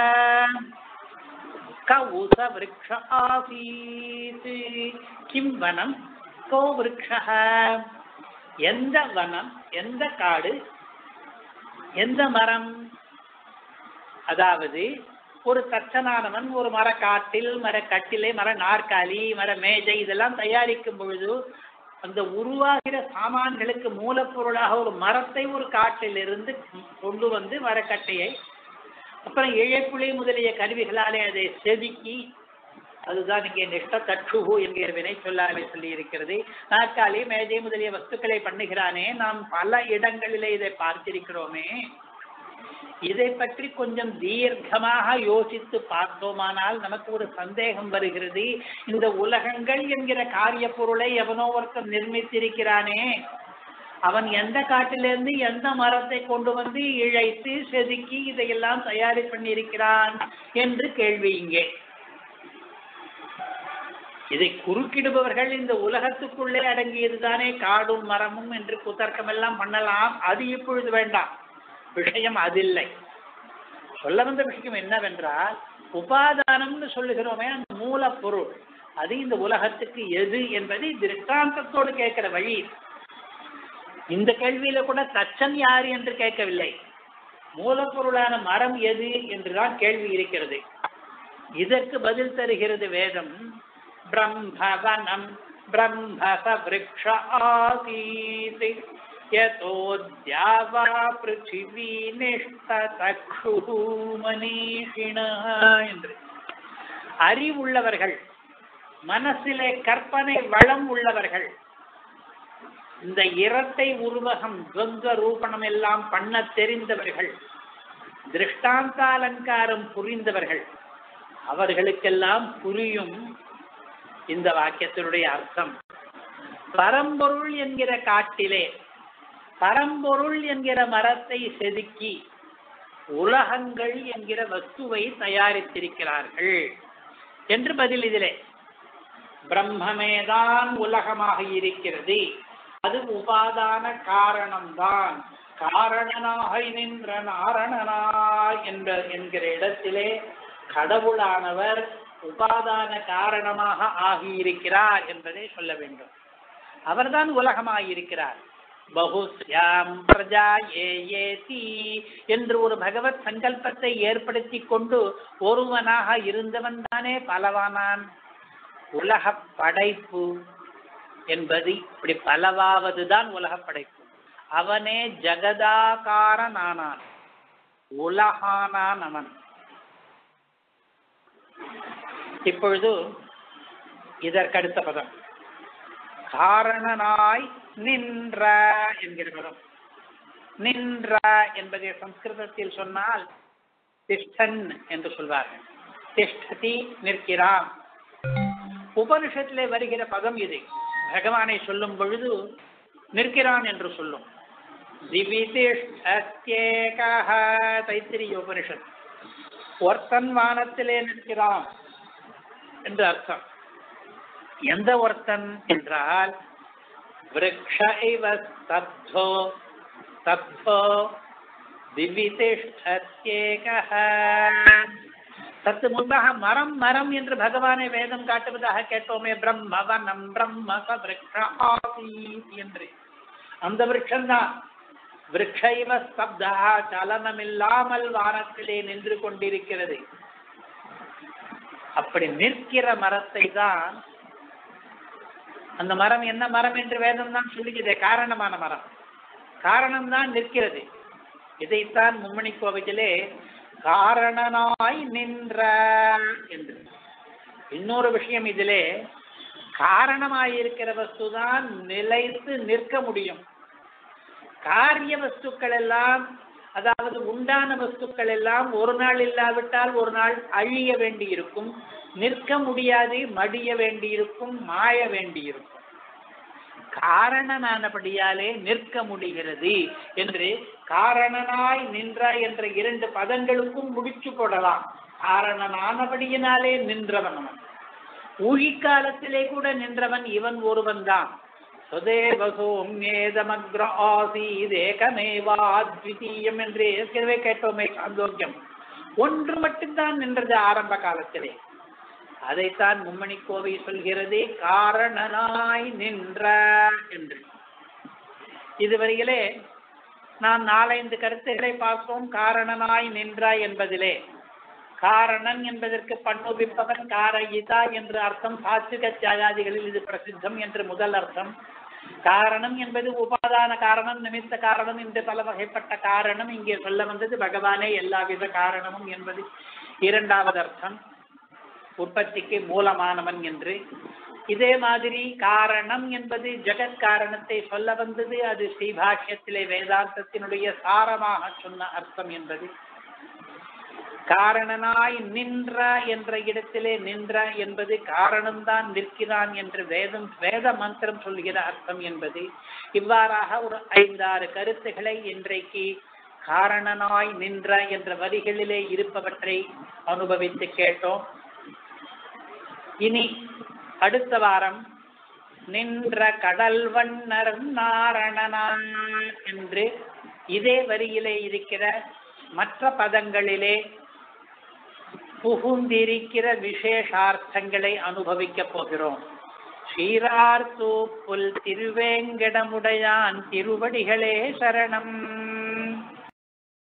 கௌச விருக்ஷ ஆசீத். கிம் வனம் கோ விருக்ஷஹ, எந்த வனம், எந்த காடு, எந்த மரம்? அதாவது ஒரு தச்சனானவன் ஒரு மரக்காட்டில் மரக்கட்டிலை மர நாற்காலி மர மேஜை இதெல்லாம் தயாரிக்கும் பொழுது அந்த உருவாகிற சாமான்களுக்கு மூலப்பொருளாக ஒரு மரத்தை ஒரு காட்டிலிருந்து கொண்டு வந்து மரக்கட்டையை அப்புறம் இழைப்புளி முதலிய கருவிகளாலே அதை செதுக்கி, அதுதான் இங்கே நிஷ்ட தட்சுகு என்கிற வினை சொல்லாலே சொல்லி இருக்கிறது. நாற்காலி மேஜை முதலிய வஸ்துக்களை பண்ணுகிறானே, நாம் பல இடங்களிலே இதை பார்த்திருக்கிறோமே. இதை பற்றி கொஞ்சம் தீர்க்கமாக யோசித்து பார்த்தோமானால் நமக்கு ஒரு சந்தேகம் வருகிறது. இந்த உலகங்கள் என்கிற காரிய பொருளை எவனோ ஒருத்தன் நிர்மித்திருக்கிறானே, அவன் எந்த காட்டிலிருந்து எந்த மரத்தை கொண்டு வந்து இழைத்து செதுக்கி இதையெல்லாம் தயாரி பண்ணியிருக்கிறான் என்று கேள்வி இங்கே. இதை குறுக்கிடுபவர்கள் இந்த உலகத்துக்குள்ளே அடங்கியதுதானே காடும் மரமும் என்று குதர்க்கம் எல்லாம் பண்ணலாம். அது இப்பொழுது வேண்டாம், விஷயம் அதில்லை. சொல்ல வந்த விஷயம் என்னவென்றால், உபாதானம்னு சொல்லுகிறோமே அந்த மூலப்பொருள், அது இந்த உலகத்துக்கு எது என்பதை திருஷ்டாந்தத்தோடு கேட்கிற வழி. இந்த கேள்வியில கூட தச்சன் யார் என்று கேட்கவில்லை, மூலப்பொருளான மரம் எது என்றுதான் கேள்வி இருக்கிறது. இதற்கு பதில் தருகிறது வேதம். பிரம்மவனம் பிரம்மச விருக்ஷ ஆசீத் யதோத்யாவா பிருத்திவி நிஷ்டதக்ஷுஹு மனீஷிணः என்று. அறிவுள்ளவர்கள், மனசிலே கற்பனை வளம் உள்ளவர்கள், இந்த இரட்டை உருவகம் துவந்த ரூபணம் எல்லாம் பண்ண தெரிந்தவர்கள், திருஷ்டாந்தாலங்காரம் புரிந்தவர்கள், அவர்களுக்கெல்லாம் புரியும் இந்த வாக்கியத்தினுடைய அர்த்தம். பரம்பொருள் என்கிற காட்டிலே பரம்பொருள் என்கிற மரத்தை செதுக்கி உலகங்கள் என்கிற வஸ்துவை தயாரித்திருக்கிறார்கள் என்று பதில். இதிலே பிரம்மமேதான் உலகமாக இருக்கிறது, அது உபாதான காரணம்தான். காரணனாக நின்ற நாரணனாய் என்கிற இடத்திலே கடவுளானவர் உபாதான காரணமாக ஆகியிருக்கிறார் என்பதை சொல்ல வேண்டும். அவர்தான் உலகமாயிருக்கிறார். பகுஸ்யாம் பிரஜா ஏயேதி என்று ஒரு பகவத் சங்கல்பத்தை ஏற்படுத்தி கொண்டு ஒருவனாக இருந்தவன் தானே பலவானான். உலக படைப்பு என்பது இப்படி பலவாவதுதான் உலக படைப்பு. அவனே ஜகதாகாரனானான், உலகானான் அவன். இப்பொழுது இதற்கடுத்த பதம் காரணனாய் நின்ற என்கிற பதம். நின்ற என்பதை சம்ஸ்கிருதத்தில் சொன்னால் திஷ்டன் என்று சொல்வார்கள். திஷ்டதி நிற்கிறான். உபனிஷத்திலே வருகிற பதம் இது. பகவானை சொல்லும் பொழுது நிற்கிறான் என்று சொல்லும். தைத்திரிய உபனிஷத். ஒருத்தன் வானத்திலே நிற்கிறான் என்று அர்த்தம். எந்த ஒருத்தன் என்றால் விருக்ஷ இவ ஸ்தப்தோ ஸ்தப்தோ திவிதிஷ்டத்யேகஹ. சத்து முன்பாக மரம் மரம் என்று பகவானை வேதம் காட்டுவதாக கேட்டோமே. பிரம்மவனம் பிரம்மச விருக்ஷ ஆசீத் என்று. அந்த விருட்சம்தான் விருக்ஷ இவ ஸ்தப்தா, சலனமில்லாமல் வானத்திலே நின்று கொண்டிருக்கிறது. அப்படி நிற்கிற மரத்தை தான், அந்த மரம் என்ன மரம் என்று வேதம் தான் சொல்லுகிறது. காரணமான மரம், காரணம்தான் நிற்கிறது. இதைத்தான் மும்மணி கோவிலே காரணனாய் நின்ற என்று. இன்னொரு விஷயம், இதிலே காரணமாயிருக்கிற வஸ்துதான் நிலைத்து நிற்க முடியும். காரிய வஸ்துக்கள் எல்லாம், அதாவது உண்டான வஸ்துக்கள் எல்லாம் ஒரு நாள் இல்லாவிட்டால் ஒரு நாள் அழிய வேண்டியிருக்கும், நிற்க முடியாது, மடிய வேண்டியிருக்கும், மாய வேண்டியிருக்கும். காரணனானபடியாலே நிற்க முடிகிறது என்று காரணனாய் நின்ற என்ற இரண்டு பதங்களுக்கும் முடிச்சு போடலாம். காரணனானபடியினாலே நின்றவன் அவன். ஊழிக்காலத்திலே கூட நின்றவன் இவன் ஒருவன் தான். சதேவசோம்யேதமக்ர ஆசீதேகமேவாத்விதீயம் என்று ஏற்கனவே கேட்டோமே சாந்தோக்கியம். ஒன்று மட்டும்தான் நின்றது ஆரம்ப காலத்திலே. அதைத்தான் மும்மணி கோவை சொல்கிறது காரணனாய் நின்ற என்று. இதுவரையிலே நாம் 4-5 கருத்துக்களை பார்த்தோம். காரணனாய் நின்றாய் என்பதிலே காரணன் என்பதற்கு பண்ணுவிப்பவன் காரயிதா என்று அர்த்தம். சாத்விக தியாகாதிகளில் இது பிரசித்தம் என்று முதல் அர்த்தம். காரணம் என்பது உபாதான காரணம், நிமித்த காரணம் என்று பல வகைப்பட்ட காரணம் இங்கே சொல்ல வந்தது. பகவானே எல்லாவித காரணமும் என்பது இரண்டாவது அர்த்தம், உற்பத்திக்கு மூலமானவன் என்று. இதே மாதிரி காரணம் என்பது ஜெகத் காரணத்தை சொல்ல வந்தது. அது ஸ்ரீபாஷ்யத்திலே வேதாந்தத்தினுடைய சாரமாக சொன்ன அர்த்தம் என்பது. காரணனாய் நின்ற என்ற இடத்திலே நின்ற என்பது காரணம்தான் நிற்கிறான் என்று வேத மந்திரம் சொல்கிற அர்த்தம் என்பது. இவ்வாறாக ஒரு 5-6 கருத்துக்களை இன்றைக்கு காரணனாய் நின்ற என்ற வரிகளிலே இருப்பவற்றை அனுபவித்து கேட்டோம். இனி அடுத்த வாரம் நின்ற கடல் வண்ணர் நாரணனான் என்று இதே வரியிலே இருக்கிற மற்ற பதங்களிலே புகுந்திருக்கிற விசேஷார்த்தங்களை அனுபவிக்க போகிறோம். ஸ்ரீரார்த்தூப்புல் திருவேங்கடமுடையான் திருவடிகளே சரணம்.